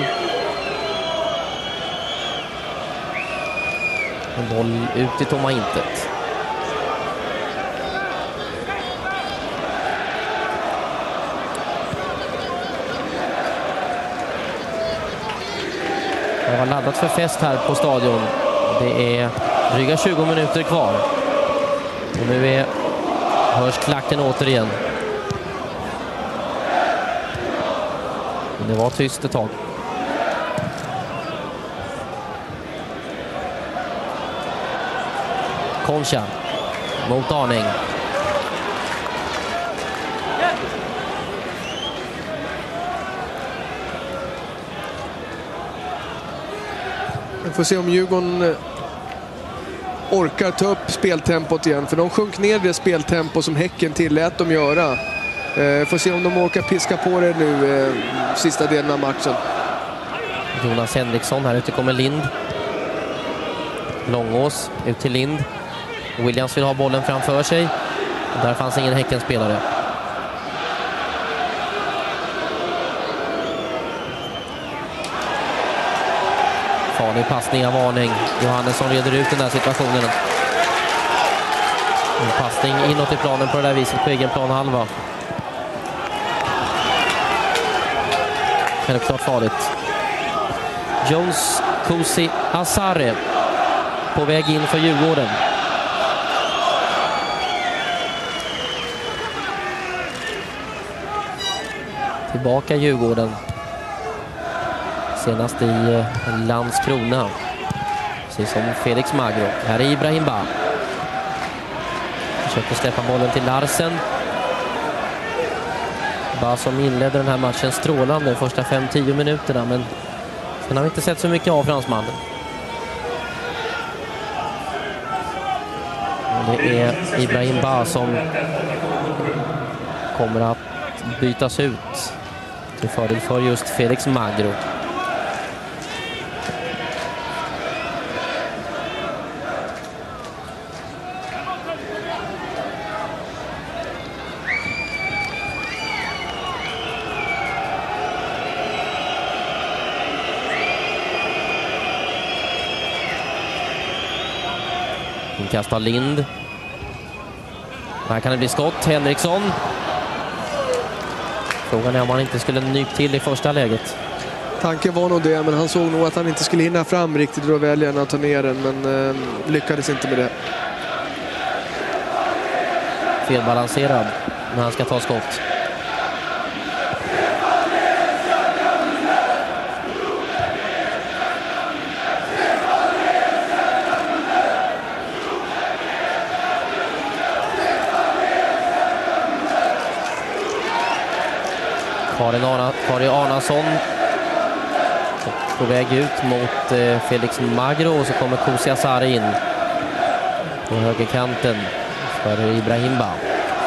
En boll ut i tomma intet. Det var laddat för fest här på stadion. Det är Dryga 20 minuter kvar. Och nu hörs klacken återigen. Men det var tyst ett tag. Concha mot Arning. Vi får se om Djurgården orkar ta upp speltempot igen. För de sjönk ner det speltempo som Häcken tillät dem göra. Får se om de orkar piska på det nu sista delen av matchen. Jonas Henriksson, här ute kommer Lind. Långås ut till Lind. Williams vill ha bollen framför sig. Där fanns ingen Häckenspelare. Farlig passning av Arning. Johannesson reder ut den där situationen. En passning inåt i planen på det där viset på egen planhalva. Självklart farligt. Jones Kusi Asare på väg in för Djurgården. Tillbaka Djurgården. Senast i Landskrona. Precis som Felix Magro. Här är Ibrahim Ba. Försöker släppa bollen till Larsen. Ba som inledde den här matchen strålande de första 5-10 minuterna. Men sen har vi inte sett så mycket av fransmannen. Det är Ibrahim Ba som kommer att bytas ut till fördel för just Felix Magro. Kastar Lind. Här kan det bli skott. Henriksson. Frågan är om han inte skulle nypt till i första läget. Tanken var nog det, men han såg nog att han inte skulle hinna fram riktigt. Då väljer han att ta ner den, men lyckades inte med det. Felbalanserad när han ska ta skott. Kari Arnason på väg ut mot Felix Magro, och så kommer Kusi Asare in på högerkanten för Ibrahim Ba.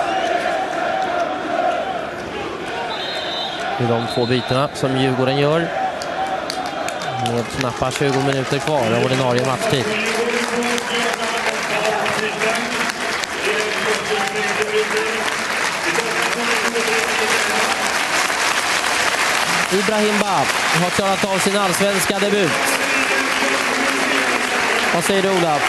I de två bytena som Djurgården gör med knappt 20 minuter kvar av ordinarie matchtid. Ibrahim Ba har klarat av sin allsvenska debut. Vad säger du, Ola?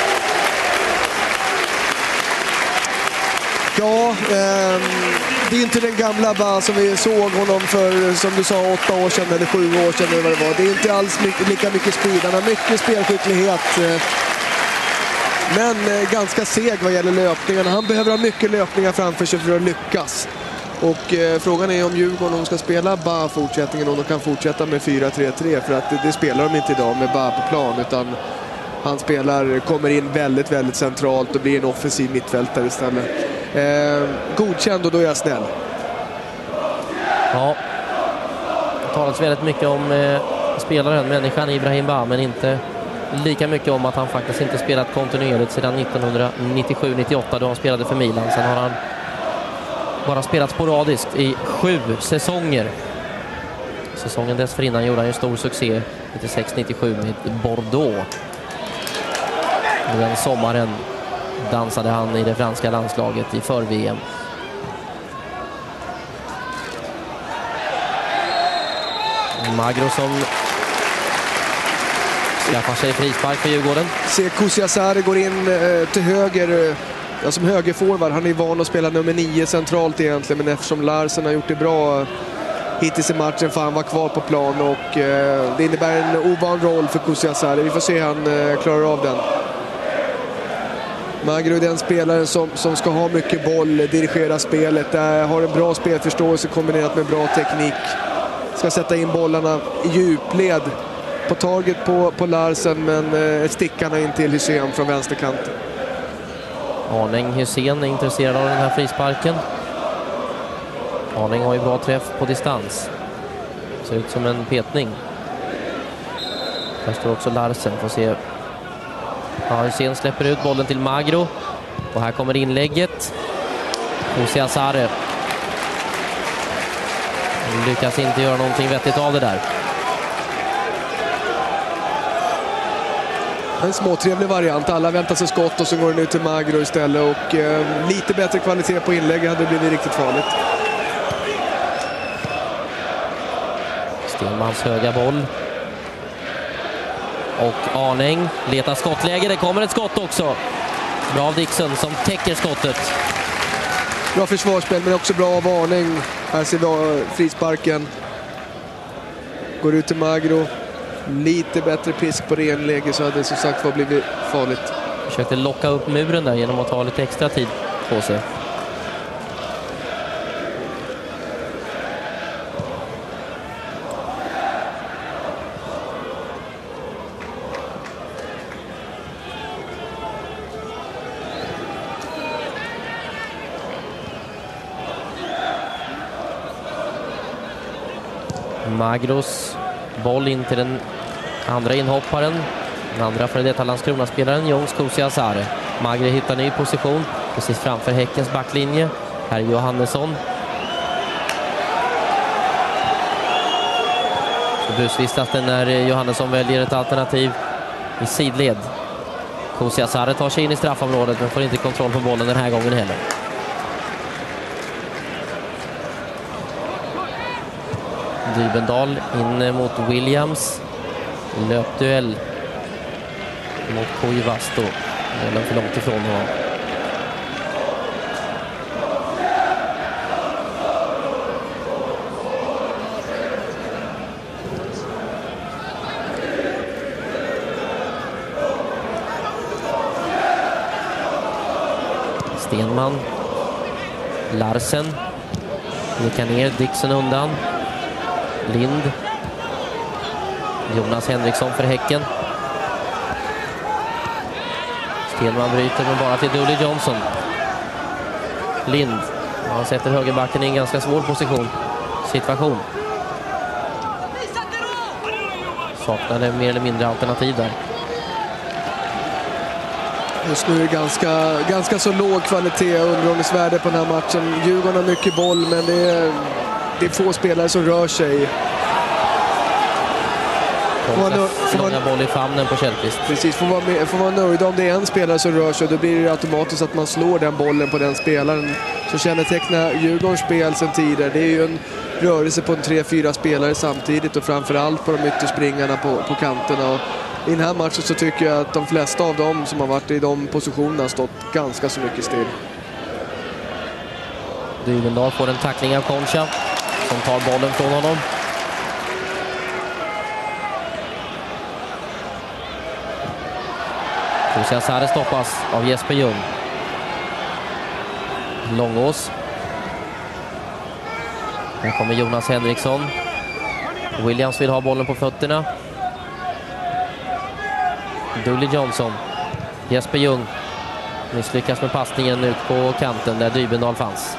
Ja, det är inte den gamla Ba som vi såg honom för, som du sa, 8 år sedan eller 7 år sedan eller vad det var. Det är inte alls lika mycket speed. Han har mycket spelskicklighet. Men ganska seg vad gäller löpningarna. Han behöver ha mycket löpningar framför sig för att lyckas. Och frågan är om Djurgården ska spela Ba fortsättningen, och de kan fortsätta med 4-3-3, för att det spelar de inte idag med Ba på plan, utan han kommer in väldigt, väldigt centralt och blir en offensiv mittfältare istället. Godkänd, och då är jag snäll. Ja, det talas väldigt mycket om spelaren, människan Ibrahim Ba, men inte lika mycket om att han faktiskt inte spelat kontinuerligt sedan 1997-98 då han spelade för Milan. Sen har han bara spelat sporadiskt i 7 säsonger. Säsongen dessförinnan gjorde han ju stor succé 96-97 med Bordeaux. Den sommaren dansade han i det franska landslaget i för-VM. Magro som skaffar sig frispark för Djurgården. Kusi Asare går in till höger, som högerforward. Han är van att spela nummer 9 centralt egentligen, men eftersom Larsen har gjort det bra hittills i matchen får han vara kvar på plan, och det innebär en ovan roll för Kusi Asare. Vi får se hur han klarar av den. Magro är den spelaren som ska ha mycket boll, dirigera spelet, har en bra spelförståelse kombinerat med bra teknik. Ska sätta in bollarna i djupled på taget på Larsen, men stickarna in till Hysén från vänsterkanten. Arning Hysén är intresserad av den här frisparken. Arning har ju bra träff på distans. Ser ut som en petning. Här står också Larsen, får se. Ja, Hysén släpper ut bollen till Magro. Och här kommer inlägget. Kousi Asare. Lyckas inte göra någonting vettigt av det där. En småtrevlig variant. Alla väntar sig skott och så går den ut till Magro istället. Och lite bättre kvalitet på inlägg hade blivit riktigt farligt. Stenmans höga boll. Och Arning letar skottläge. Det kommer ett skott också. Bra av Dixon som täcker skottet. Bra försvarsspel, men också bra av Arning. Här ser vi frisparken. Går ut till Magro. Lite bättre pisk på renläge så hade det som sagt var blivit farligt. Försökte locka upp muren där genom att ta lite extra tid på sig. Magros boll in till den andra inhopparen. Den andra för detta Landskrona-spelaren Jones Kousi Asare. Magre hittar ny position precis framför Häckens backlinje. Här är Johannesson. Så busvistas den när Johannesson väljer ett alternativ i sidled. Kousi Asare tar sig in i straffområdet men får inte kontroll på bollen den här gången heller. Dybendal in mot Williams. Löpduell mot Koivasto. Eller för långt ifrån honom. Stenman. Larsen. Gick ner Dixon undan. Lind. Jonas Henriksson för Häcken. Stenman bryter men bara till Dooley Johnson. Lind. Han sätter högerbacken i en ganska svår situation. Saknade mer eller mindre alternativ där. Just nu är det ganska så låg kvalitet och underhållningsvärde på den här matchen. Djurgården har mycket boll, men det är få spelare som rör sig. Långa boll i famnen på Källqvist. Precis, får vara nöjd om det är en spelare som rör sig, då blir det automatiskt att man slår den bollen på den spelaren. Så kännetecknar Djurgårdens spel sedan tidigare. Det är ju en rörelse på en 3-4 spelare samtidigt och framförallt på de ytterspringarna på kanterna. Och i den här matchen så tycker jag att de flesta av dem som har varit i de positionerna har stått ganska så mycket still. Dybendal får en tackling av Concha som tar bollen från honom. Kousi Asare stoppas av Jesper Ljung. Långås. Här kommer Jonas Henriksson. Williams vill ha bollen på fötterna. Dooley Johnson. Jesper Ljung misslyckas med passningen ut på kanten där Dybendal fanns.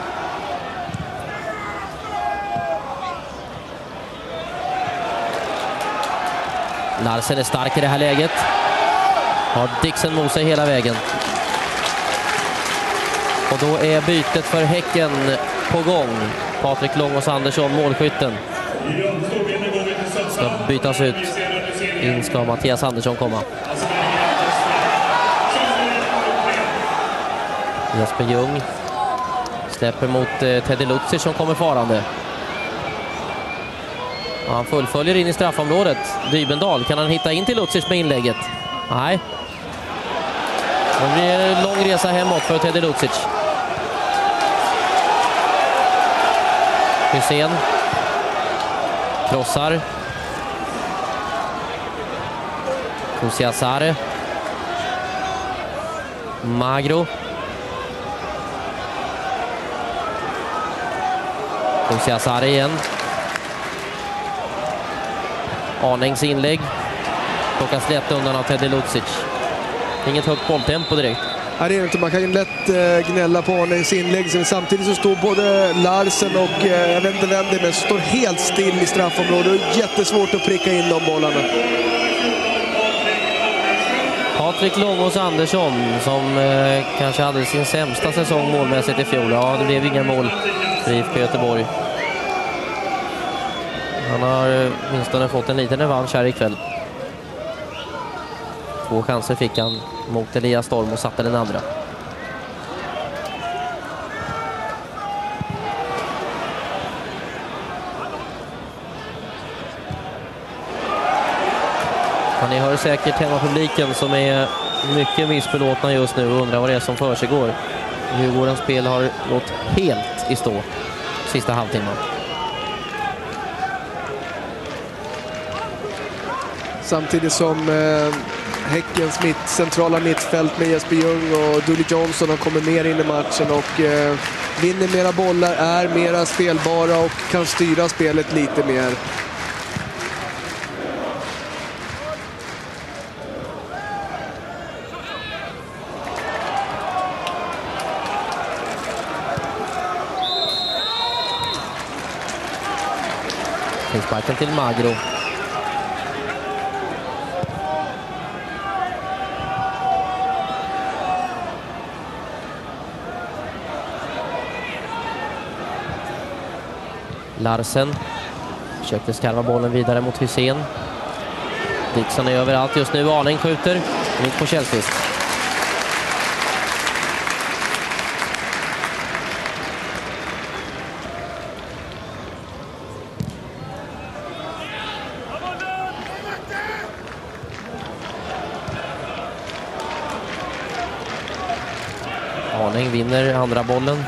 Larsen är stark i det här läget. Har Dixon mot sig hela vägen. Och då är bytet för Häcken på gång. Patrik Långås Andersson, målskytten. Ska bytas ut. In ska Mattias Andersson komma. Jesper Ljung släpper mot Teddy Lucic som kommer farande. Och han fullföljer in i straffområdet. Dybendal, kan han hitta in till Lucic med inlägget? Nej. Det blir en lång resa hemåt för Teddy Lucic. Hysén krossar. Kousi Asare. Magro. Kusiasare igen. Arnings inlägg. Plockas lätt undan av Teddy Lucic. Inget högt bolltempo direkt. Ja, det är inte. Man kan lätt gnälla på Arnings inlägg. Men samtidigt så står både Larsen och jag vet inte vem det är, men står helt still i straffområdet. Det är jättesvårt att pricka in de bollarna. Patrik Långås Andersson som kanske hade sin sämsta säsong målmässigt i fjol. Ja, det blev inga mål för IFK Göteborg. Han har åtminstone fått en liten revansch här ikväll. 2 chanser fick han mot Elias Storm och satte den andra. Ni hör säkert hemmapubliken som är mycket missbelåtna just nu och undrar vad det är som försiggår. Djurgårdens spel har gått helt i stå sista halvtimmen. Samtidigt som Häckens centrala mittfält med Jesper Ljung och Dooley Johnson har kommit mer in i matchen och vinner mera bollar, är mera spelbara och kan styra spelet lite mer. Sparken till Magro. Larsen försökte skarva bollen vidare mot Hussein. Dixon är överallt just nu. Arning skjuter mitt på Källqvist. Arning vinner andra bollen.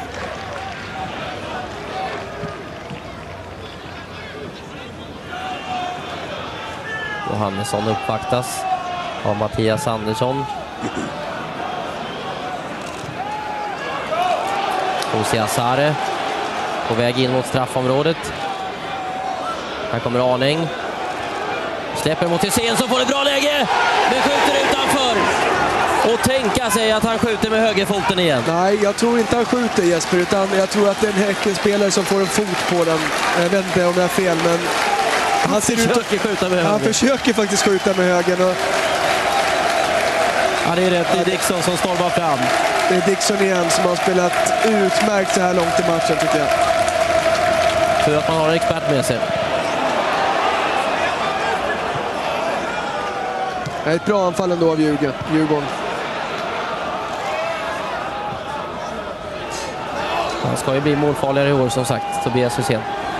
Johannesson uppvaktas av Mattias Andersson. Kusiasare på väg in mot straffområdet. Här kommer Arning. Släpper mot Hussein som får ett bra läge. Men skjuter utanför. Och tänka sig att han skjuter med högerfoten igen. Nej, jag tror inte han skjuter Jesper, utan jag tror att det är en Häckenspelare som får en fot på den. Jag vet inte om jag har fel, men han försöker faktiskt skjuta med höger. Och ja, det är rätt. Det är Dixon som stormar fram. Det är Dixon igen som har spelat utmärkt så här långt i matchen, tycker jag. För att man har en expert med sig. Ett bra anfall ändå av Djurgården. Han ska ju bli målfarligare i år som sagt, Tobias Hussein.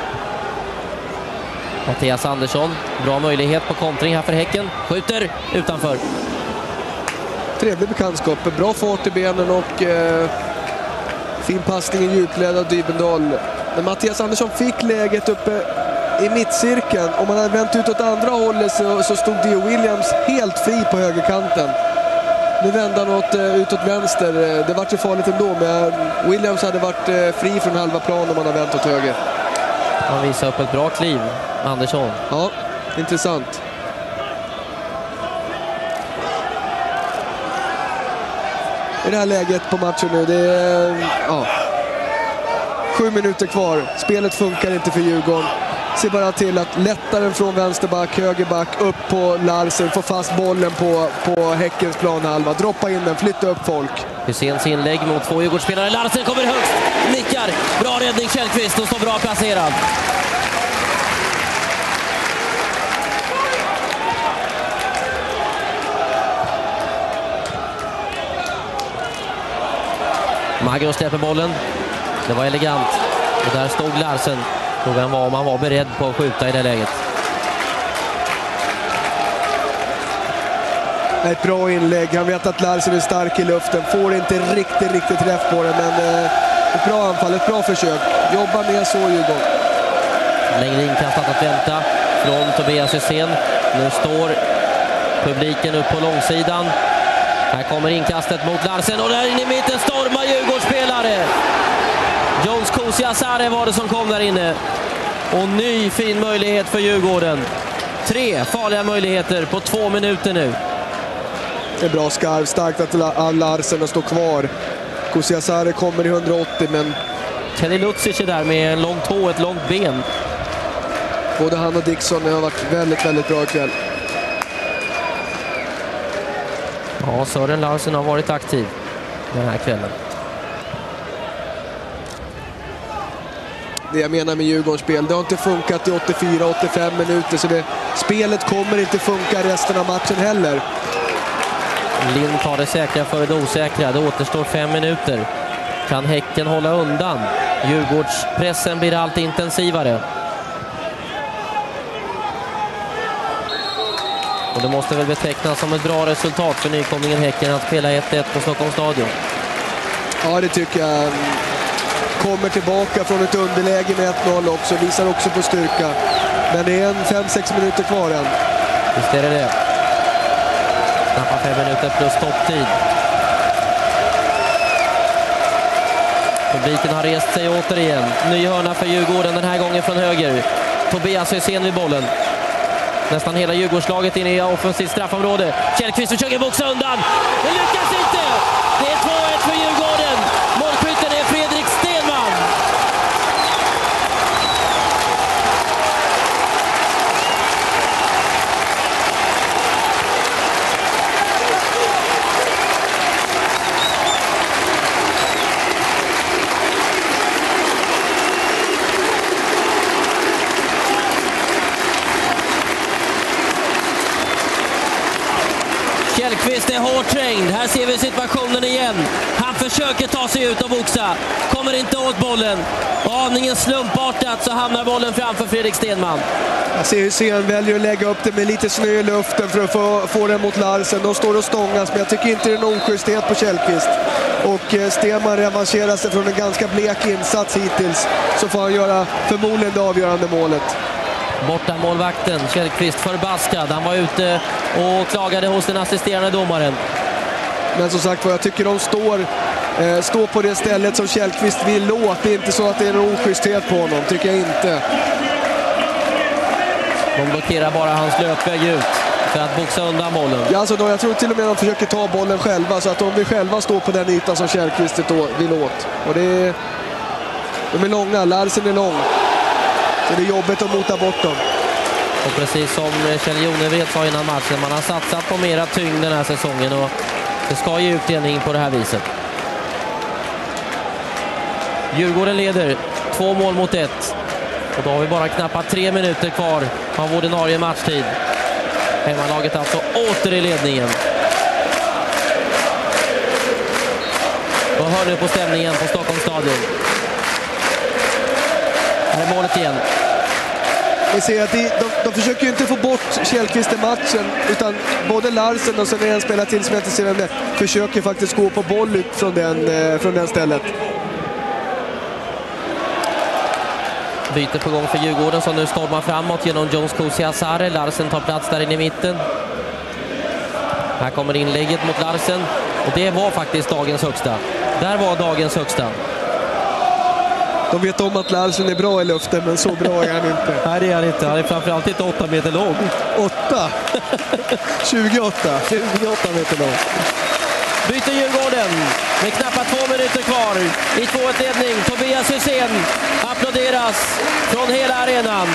Mattias Andersson, bra möjlighet på kontring här för Häcken. Skjuter utanför. Trevlig bekantskap, bra fart i benen och fin passning i djupled av Dybendal. När Mattias Andersson fick läget uppe i mittcirkeln, om man hade vänt ut åt andra hållet så stod Dio Williams helt fri på högerkanten. Nu vände han utåt vänster. Det var ju farligt ändå, men Williams hade varit fri från halva plan om man hade vänt åt höger. Han visar upp ett bra kliv, Andersson. Ja, intressant. I det här läget på matchen nu, det är 7 minuter kvar. Spelet funkar inte för Djurgården. Se bara till att lättaren från vänsterback, högerback, upp på Larsen, få fast bollen på Häckens planhalva. Droppa in den, flytta upp folk. Husseins inlägg mot 2 Djurgårdsspelare. Larsen kommer högst, nickar. Bra räddning Källqvist och står bra placerad. Magro släpper bollen. Det var elegant. Och där stod Larsen. Frågan var om han var beredd på att skjuta i det läget. Ett bra inlägg. Han vet att Larsen är stark i luften. Får inte riktigt träff på det, men ett bra anfall, ett bra försök. Jobba med så Djurgården. Längre inkastat att vänta från Tobias Hussein. Nu står publiken upp på långsidan. Här kommer inkastet mot Larsen och där inne i mitten stormar Djurgårdsspelare. Jones Kusiasare var det som kom där inne. Och ny fin möjlighet för Djurgården. 3 farliga möjligheter på 2 minuter nu. Det är bra skarv, starkt att Larsen står kvar. Kusiasare kommer i 180, men Kenny Lucic är där med en lång tå och ett långt ben. både han och Dixon har varit väldigt, väldigt bra ikväll. Ja, Sören Larsen har varit aktiv den här kvällen. Det jag menar med Djurgårdens spel, det har inte funkat i 84-85 minuter, så spelet kommer inte funka resten av matchen heller. Lind tar det säkra före det osäkra. Det återstår 5 minuter. Kan Häcken hålla undan? Djurgårdspressen blir allt intensivare. Och det måste väl betecknas som ett bra resultat för nykomlingen Häcken att spela 1-1 på Stockholms stadion. Ja, det tycker jag. Kommer tillbaka från ett underläge med 1-0 också. Visar också på styrka. Men det är 5-6 minuter kvar än. Visst är det. Knappt 5 minuter plus topptid. Publiken har rest sig återigen. Ny hörna för Djurgården, den här gången från höger. Tobias Hysén vid bollen. Nästan hela Djurgårdslaget inne i offensivt straffområde. Källqvist försöker boxa undan. Det lyckas inte! Det är 2-1 för Djurgården. Målskytten är Fredrik Stenman. Källqvist är hårt trängd. Här ser vi situationen igen. Han försöker ta sig ut och boxa. Kommer inte åt bollen. Aningen slumpartat så hamnar bollen framför Fredrik Stenman. Jag ser Hysén väljer att lägga upp det med lite snö i luften för att få den mot Larsen. De står och stångas, men jag tycker inte det är en oschysthet på Källqvist. Och Stenman revanscherar sig från en ganska blek insats hittills. Så får han göra förmodligen det avgörande målet. Borta målvakten Källqvist förbaskad. Han var ute och klagade hos den assisterande domaren. Men som sagt, jag tycker de står på det stället som Källqvist vill åt. Det är inte så att det är en oschysthet på honom, tycker jag inte. De blockerar bara hans löpväg ut för att boxa undan bollen. Ja, alltså jag tror till och med de försöker ta bollen själva, så att de vill själva stå på den ytan som Källqvist vill åt. Och de är långa, Larsen är lång. Så det är jobbigt att mota bort dem. Och precis som Kjell Joneved sa innan matchen, man har satsat på mera tyngd den här säsongen och det ska ge utdelning på det här viset. Djurgården leder 2 mål mot 1. Och då har vi bara knappt 3 minuter kvar av ordinarie matchtid. Hemmalaget alltså åter i ledningen. Och hör nu på stämningen på Stockholms stadion. Här är målet igen. Vi ser att de försöker ju inte få bort Källqvist i matchen, utan både Larsen och sen är en spelare till som jag inte ser vem det försöker faktiskt gå på boll ut från den stället. Byte på gång för Djurgården som nu stormar framåt genom Jones Kusiasare. Larsen tar plats där inne i mitten. Här kommer inlägget mot Larsen. Och det var faktiskt dagens högsta. Där var dagens högsta. De vet om att Larsen är bra i luften, men så bra är han inte. Nej, det är han inte. Han är framförallt inte 8 meter lång. 8? 28? 28 meter lång. Byter Djurgården med knappt 2 minuter kvar i 2-1-ledning. Tobias Hysén applåderas från hela arenan.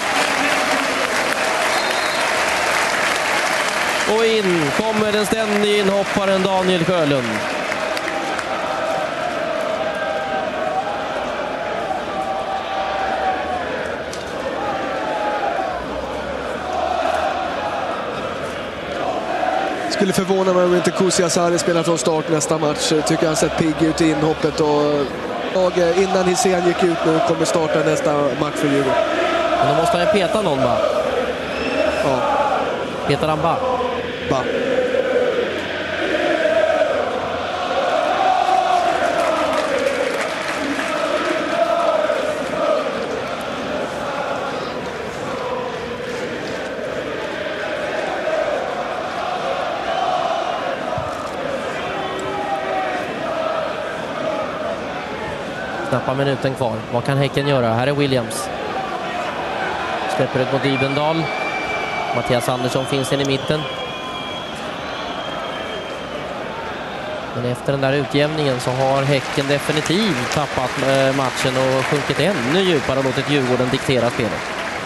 Och in kommer den ständiga inhopparen Daniel Sjölund. Skulle förvåna mig om inte Kusiasare spelar från start nästa match. Tycker han sett pigg ut i inhoppet och innan Hysén gick ut nu kommer starta nästa match för Djurgården. Men då måste han peta någon va? Ja. Petar han ba? Ba. Knappa minuten kvar. Vad kan Häcken göra? Här är Williams. Släpper ut mot Dybendal. Mattias Andersson finns in i mitten. Men efter den där utjämningen så har Häcken definitivt tappat matchen och sjunkit ännu djupare och låtit Djurgården diktera spelet.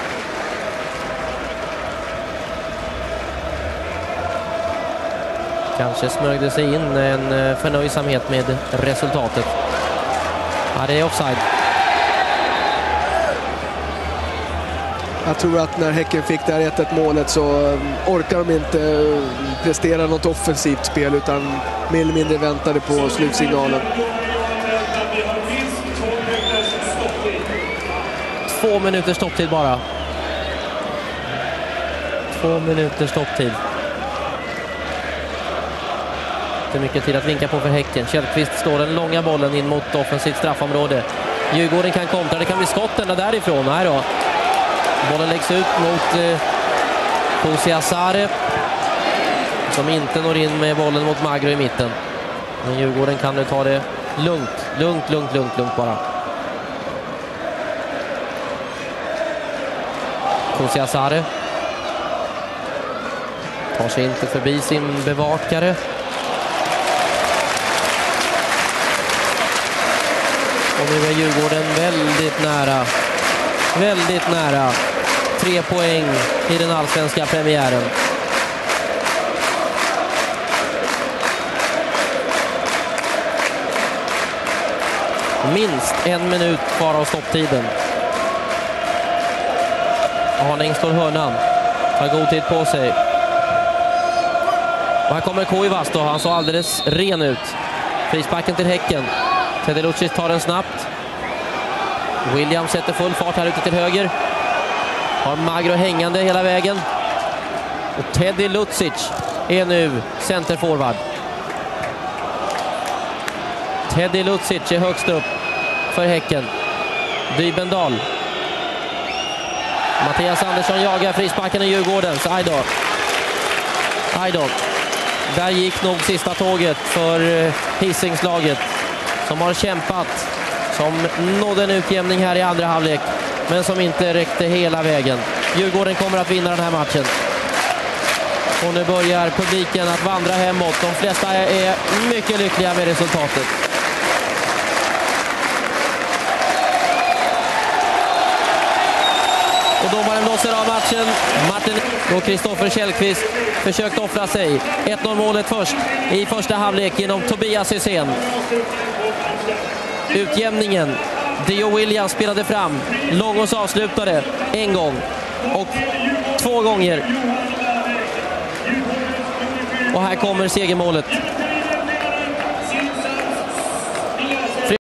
Kanske smögde sig in en förnöjsamhet med resultatet. Ja, det är offside. Jag tror att när Häcken fick det här 1-1 målet så orkar de inte prestera något offensivt spel utan mer eller mindre väntade på slutsignalen. 2 minuters stopptid bara. 2 minuters stopptid. Det är mycket tid att vinka på för Häcken. Källqvist slår den långa bollen in mot offensivt straffområde. Djurgården kan kontra. Det kan bli skott ända därifrån. Nej då. Bollen läggs ut mot Kusiasare som inte når in med bollen mot Magro i mitten. Men Djurgården kan nu ta det lugnt bara. Kusiasare tar sig inte förbi sin bevakare. Och nu är Djurgården väldigt nära 3 poäng i den allsvenska premiären. Minst 1 minut kvar av stopptiden. Arning står hörnan. Tar god tid på sig. Och här kommer Koivuas då. Han såg alldeles ren ut. Frisparken till Häcken. Teddy Lucic tar den snabbt. Williams sätter full fart här ute till höger. Har Magro hängande hela vägen. Och Teddy Lucic är nu centerforward. Teddy Lucic är högst upp för Häcken. Dybendal. Mattias Andersson jagar frisparken i Djurgårdens. Aj då. Där gick nog sista tåget för Hisingslaget som har kämpat. Som nådde en utjämning här i andra halvlek. Men som inte räckte hela vägen. Djurgården kommer att vinna den här matchen. Och nu börjar publiken att vandra hemåt. De flesta är mycket lyckliga med resultatet. Och domaren blåser av matchen. Martin och Kristoffer Källqvist försökt offra sig. 1-0 målet först i första halvlek genom Tobias Hysén. Utjämningen. Dio Williams spelade fram. Långås avslutade en gång och 2 gånger. Och här kommer segermålet.